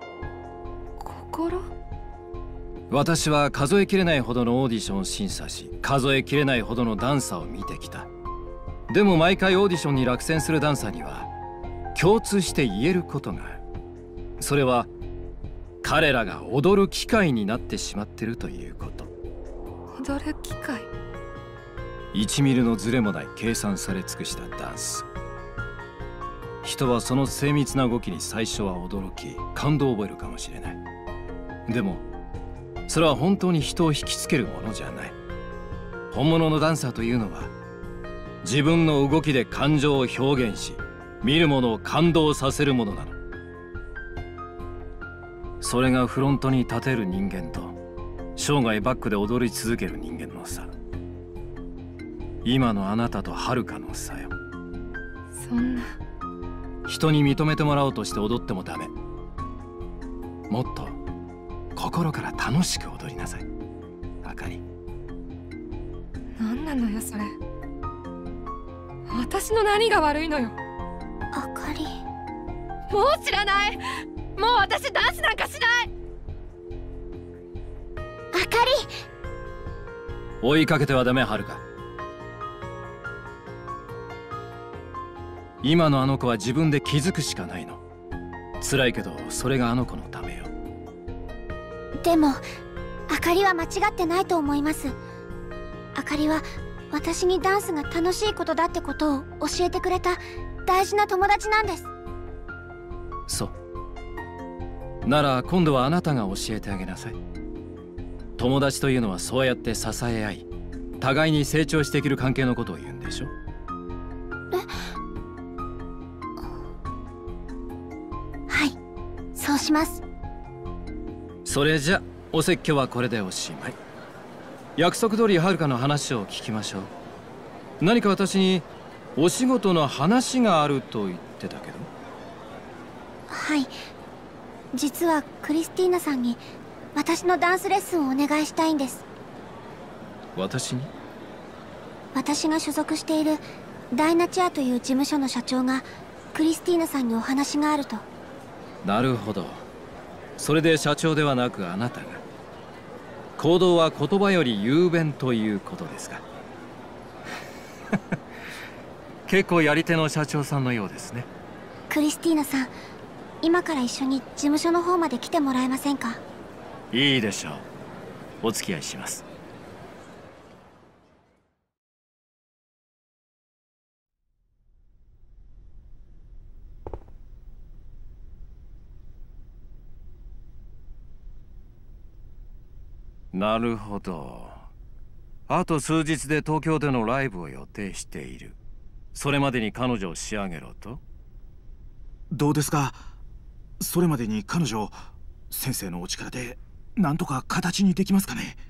心？ 私は数えきれないほどのオーディションを審査し、数えきれないほどのダンサーを見てきた。でも毎回オーディションに落選するダンサーには共通して言えることがある。それは彼らが踊る機会になってしまっているということ。 踊る機会？ いちミリのズレもない計算され尽くしたダンス。人はその精密な動きに最初は驚き感動を覚えるかもしれない。でもそれは本当に人を引きつけるものじゃない。本物のダンサーというのは自分の動きで感情を表現し、見る者を感動させるものなの。それがフロントに立てる人間と生涯バックで踊り続ける人間の差。今のあなたとはるかの差よ。 そんな。 人に認めてもらおうとして踊ってもダメ。もっと心から楽しく踊りなさい、あかり。 何なのよそれ。私の何が悪いのよ。 あかり。 もう知らない。もう私ダンスなんかしない。 あかり。 追いかけてはダメ、はるか。今のあの子は自分で気づくしかないの。辛いけどそれがあの子のためよ。 でもあかりは間違ってないと思います。あかりは私にダンスが楽しいことだってことを教えてくれた大事な友達なんです。 そうなら今度はあなたが教えてあげなさい。友達というのはそうやって支え合い、互いに成長していける関係のことを言うんでしょ。 はい、そうします。 それじゃお説教はこれでおしまい。約束通りはるかの話を聞きましょう。何か私にお仕事の話があると言ってたけど。 はい、実はクリスティーナさんに私のダンスレッスンをお願いしたいんです。 私に？ 私が所属しているダイナチェアという事務所の社長がクリスティーナさんにお話があると。 なるほど。それで社長ではなくあなたが。行動は言葉より雄弁ということですか。結構やり手の社長さんのようですね。 クリスティーナさん、今から一緒に事務所の方まで来てもらえませんか？ いいでしょう。お付き合いします。なるほど。あと数日で東京でのライブを予定している。それまでに彼女を仕上げろと？ どうですか？それまでに彼女を先生のお力でなんとか形にできますかね？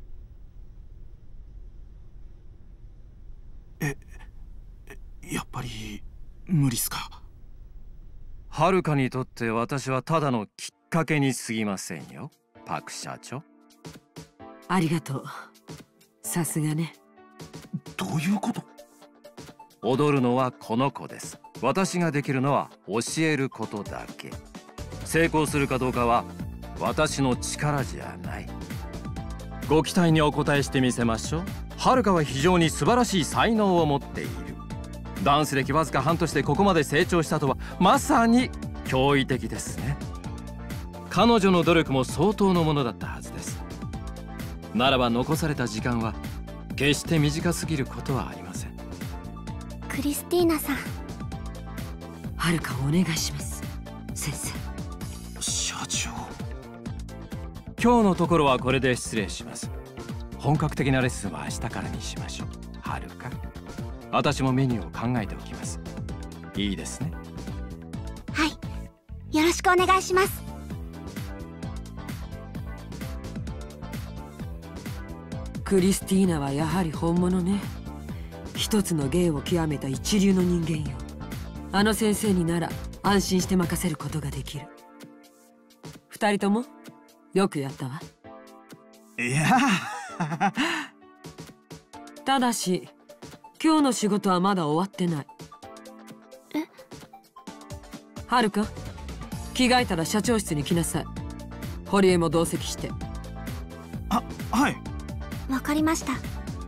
え、やっぱり無理っすか？ はるかにとって私はただのきっかけに過ぎませんよ、パク社長。 ありがとう。さすがね。 どういうこと？ 踊るのはこの子です。私ができるのは教えることだけ。成功するかどうかは私の力じゃない。ご期待にお応えしてみせましょう。はるかは非常に素晴らしい才能を持っている。ダンス歴わずか半年でここまで成長したとはまさに驚異的ですね。彼女の努力も相当のものだったはずです。ならば残された時間は決して短すぎることはありません。 クリスティーナさん、 はるかお願いします、先生。 社長。 今日のところはこれで失礼します。本格的なレッスンは明日からにしましょう。はるか、私もメニューを考えておきます。 いいですね。 はい、よろしくお願いします。 クリスティーナはやはり本物ね。一つの芸を極めた一流の人間よ。あの先生になら安心して任せることができる。二人ともよくやったわ。 いやただし今日の仕事はまだ終わってない。 え？ はるか、着替えたら社長室に来なさい。堀江も同席して。 あ、はい。 わかりました。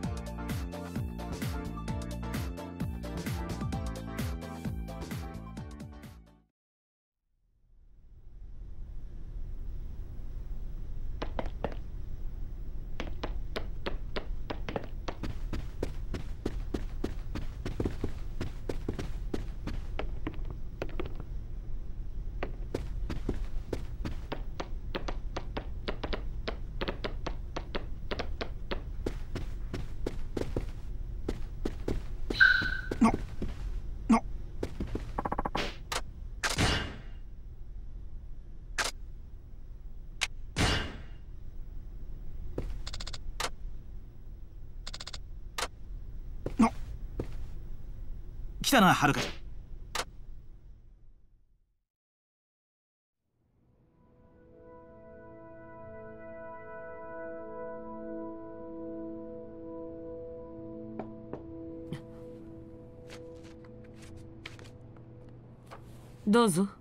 来たな、はるかちゃん。 どうぞ。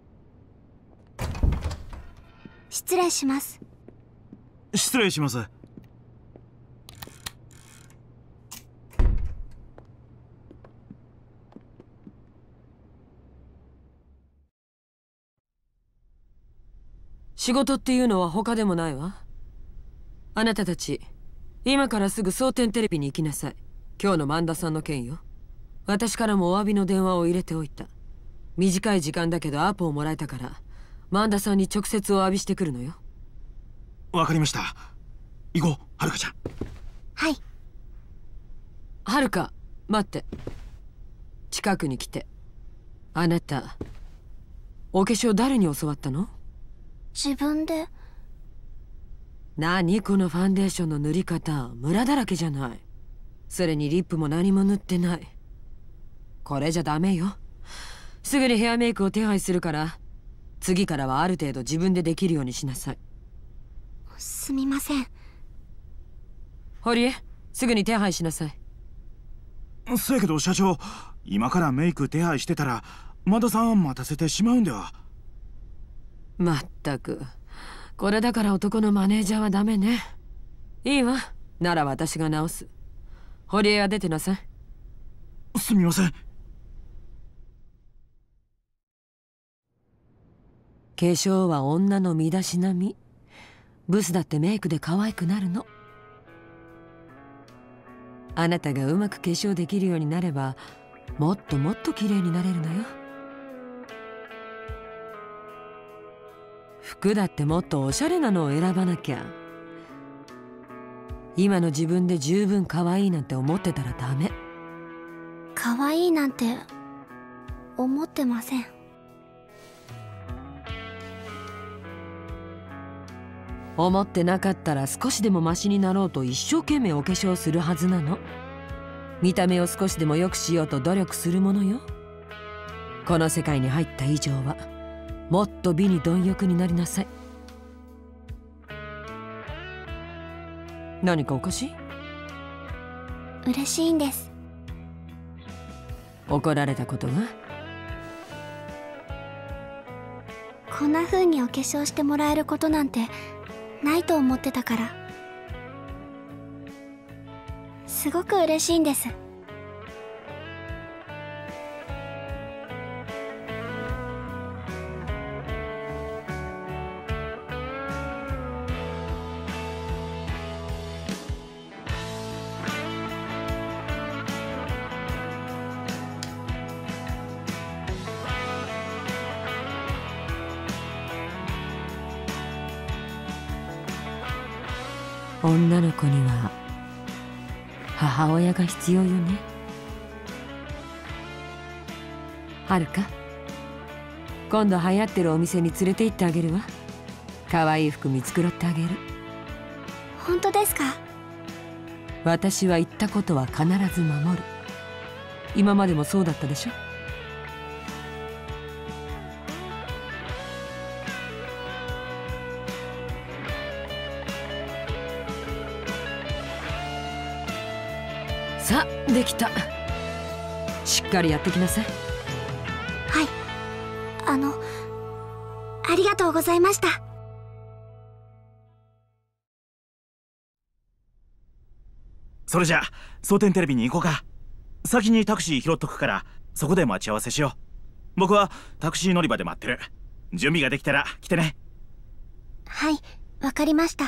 失礼します。 失礼します。 仕事っていうのは他でもないわ。あなたたち今からすぐ蒼天テレビに行きなさい。今日の萬田さんの件よ。私からもお詫びの電話を入れておいた。短い時間だけどアポをもらえたから萬田さんに直接お詫びしてくるのよ。 わかりました。行こう、はるかちゃん。 はい。 はるか、待って。近くに来て。あなたお化粧誰に教わったの？ 自分で。 何このファンデーションの塗り方、ムラだらけじゃない。それにリップも何も塗ってない。これじゃダメよ。すぐにヘアメイクを手配するから次からはある程度自分でできるようにしなさい。 すみません。 堀江、すぐに手配しなさい。 せやけど社長、今からメイク手配してたら萬田さん待たせてしまうんでは。 まったく、これだから男のマネージャーはダメね。いいわ、なら私が直す。堀江は出てなさい。 すみません。 化粧は女の身だしなみ。ブスだってメイクで可愛くなるの。あなたがうまく化粧できるようになればもっともっと綺麗になれるのよ。服だってもっとおしゃれなのを選ばなきゃ。今の自分で十分可愛いなんて思ってたらダメ。 可愛いなんて思ってません。 思ってなかったら少しでもマシになろうと一生懸命お化粧するはずなの。見た目を少しでも良くしようと努力するものよ。この世界に入った以上はもっと美に貪欲になりなさい。何かおかしい？ 嬉しいんです。 怒られたことが？ こんな風にお化粧してもらえることなんてないと思ってたから、すごく嬉しいんです。 女の子には母親が必要よね。 はるか、今度流行ってるお店に連れて行ってあげるわ。可愛い服見繕ってあげる。 本当ですか？ 私は言ったことは必ず守る。今までもそうだったでしょ。さあ、できた。しっかりやってきなさい。 はい。あの、ありがとうございました。 それじゃあ蒼天テレビに行こうか。先にタクシー拾っとくからそこで待ち合わせしよう。僕はタクシー乗り場で待ってる。準備ができたら来てね。 はい、わかりました。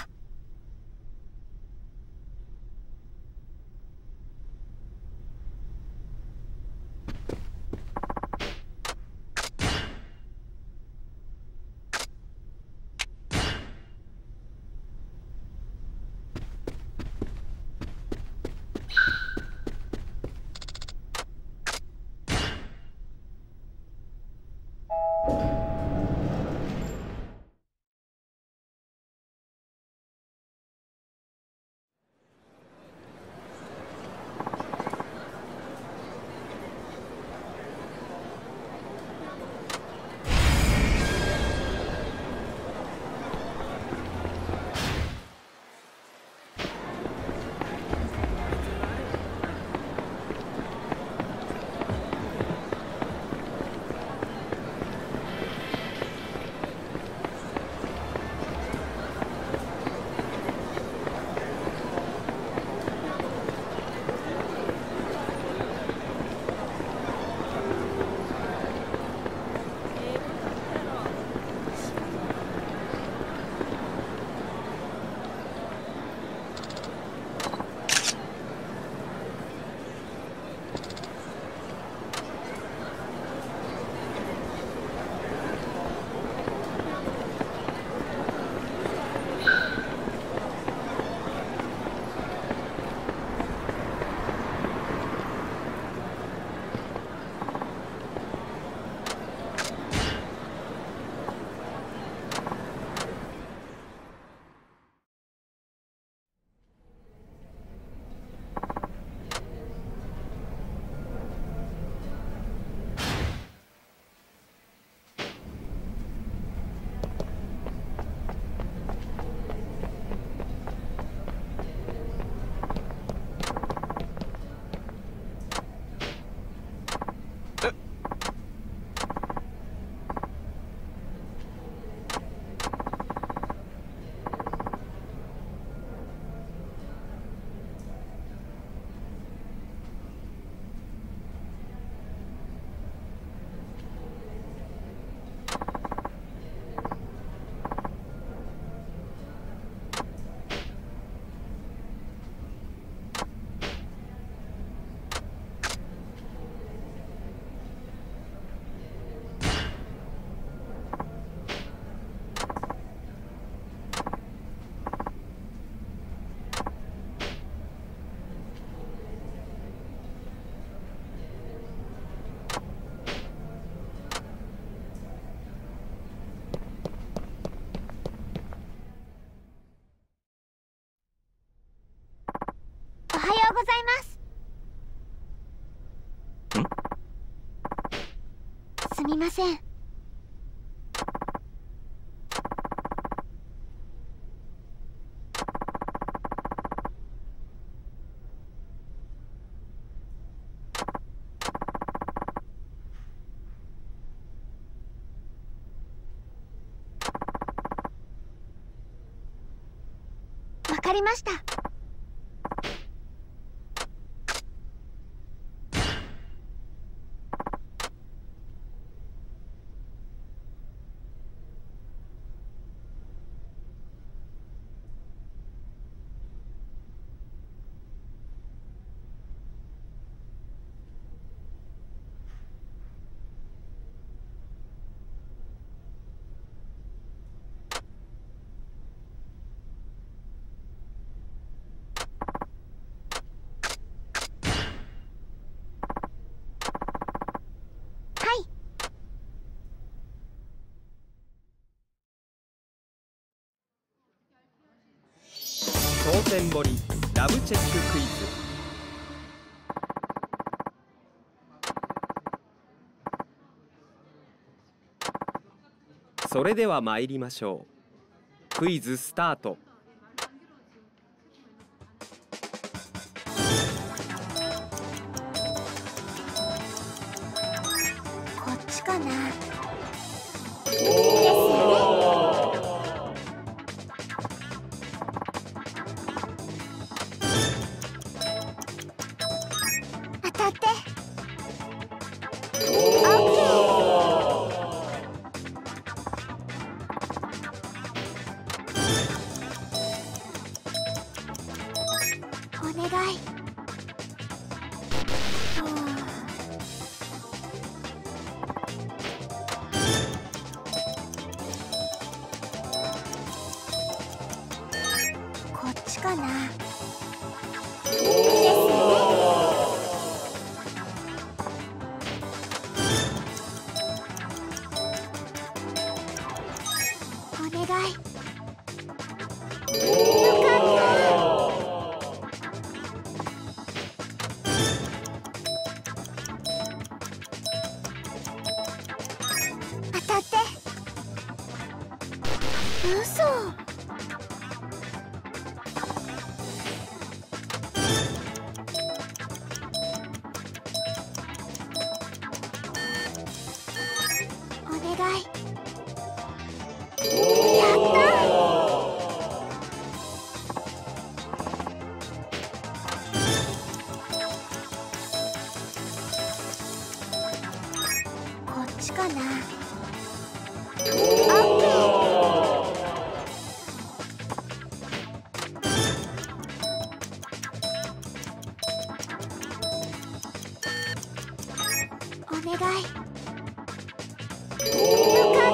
おはようございます。すみません。わかりました。 当店堀ラブチェッククイズ。それでは参りましょう。クイズスタート。 こっちかな。当たって。お願い。こっちかな。お願い。当たって。嘘。お願い。やった。こっちかな。お願い。よかった。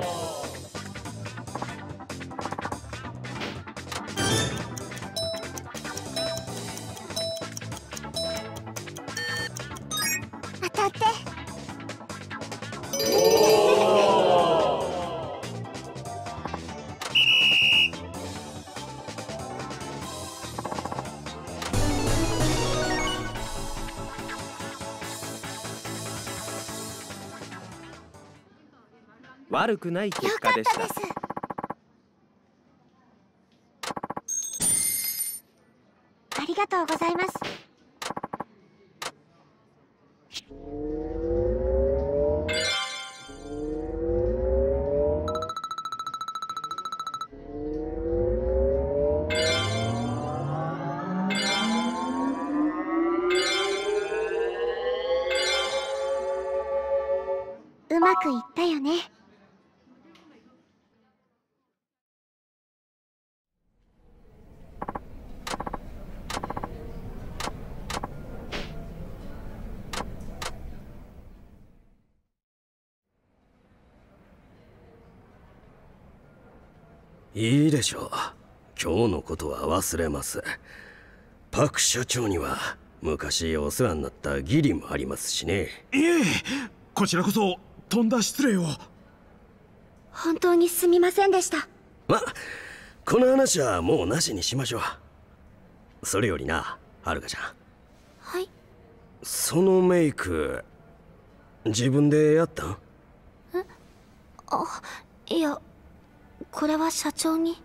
当たって。 悪くない結果でした。 ありがとうございます。うまくいったよね。 いいでしょう。今日のことは忘れます。パク社長には昔お世話になった義理もありますしね。 いえ、こちらこそとんだ失礼を。 本当にすみませんでした。 ま、この話はもうなしにしましょう。それよりな、はるかちゃん。 はい。 そのメイク自分でやったん？ え？あ、いや、これは社長に。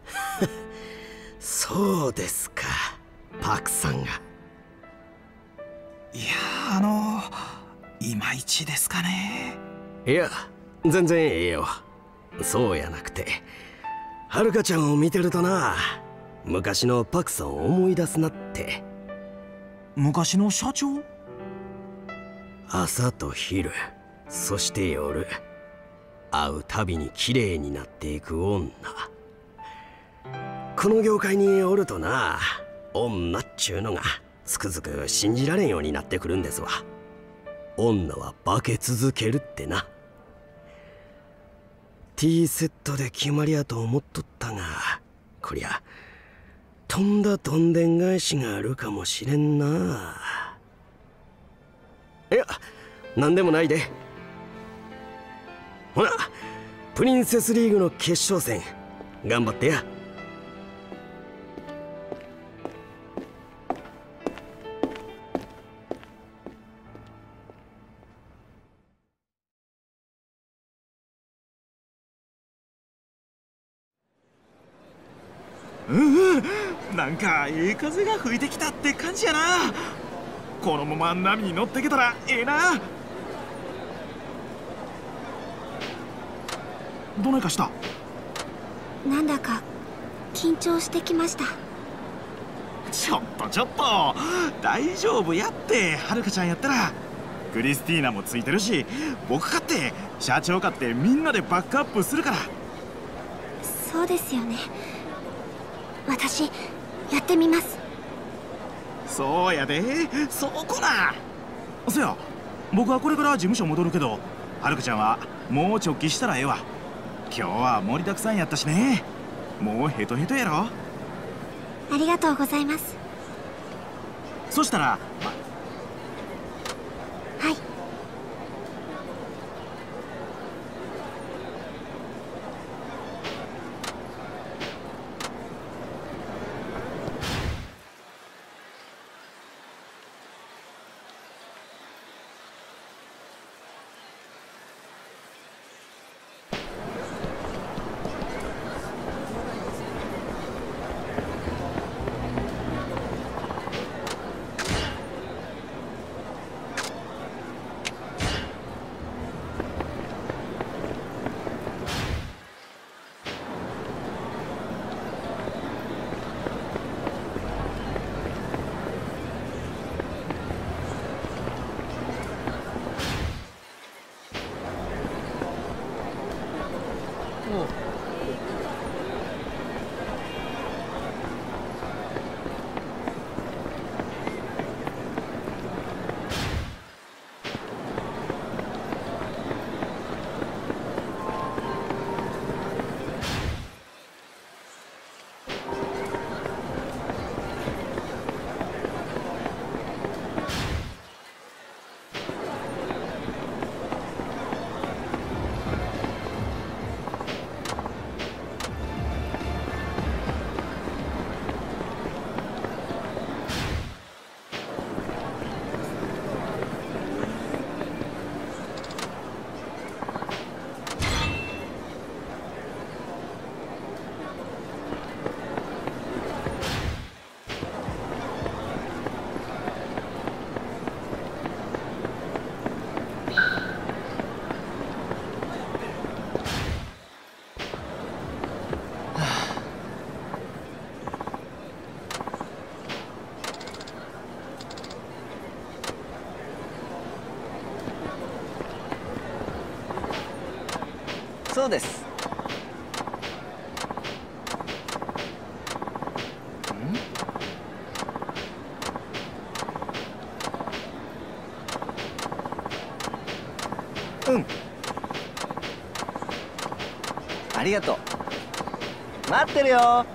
そうですか、パクさんが。 いや、あのいまいちですかね。 いや、全然ええよ。そうやなくて、はるかちゃんを見てるとな、昔のパクさんを思い出すなって。 昔の社長？ 朝と昼、そして夜、会うたびに綺麗になっていく女。この業界におるとな、女っちゅうのがつくづく信じられんようになってくるんですわ。女は化け続けるってな。ティーセットで決まりやと思っとったが、こりゃとんだどんでん返しがあるかもしれんな。いや、なんでもないで。ほら、プリンセスリーグの決勝戦頑張ってや。 うんうん、なんかええ風が吹いてきたって感じやな。このまま波に乗ってけたらええな。どないかした？ なんだか緊張してきました。 ちょっとちょっと大丈夫やって。はるかちゃんやったらクリスティーナもついてるし、僕かって社長かってみんなでバックアップするから。 そうですよね。私やってみます。 そうやで、そこな。そや、僕はこれから事務所戻るけど、はるかちゃんはもう直帰したらええわ。今日は盛りだくさんやったしね。もうヘトヘトやろ。 ありがとうございます。 そしたら、ま、 はい。 そうです。うん。ありがとう。待ってるよ。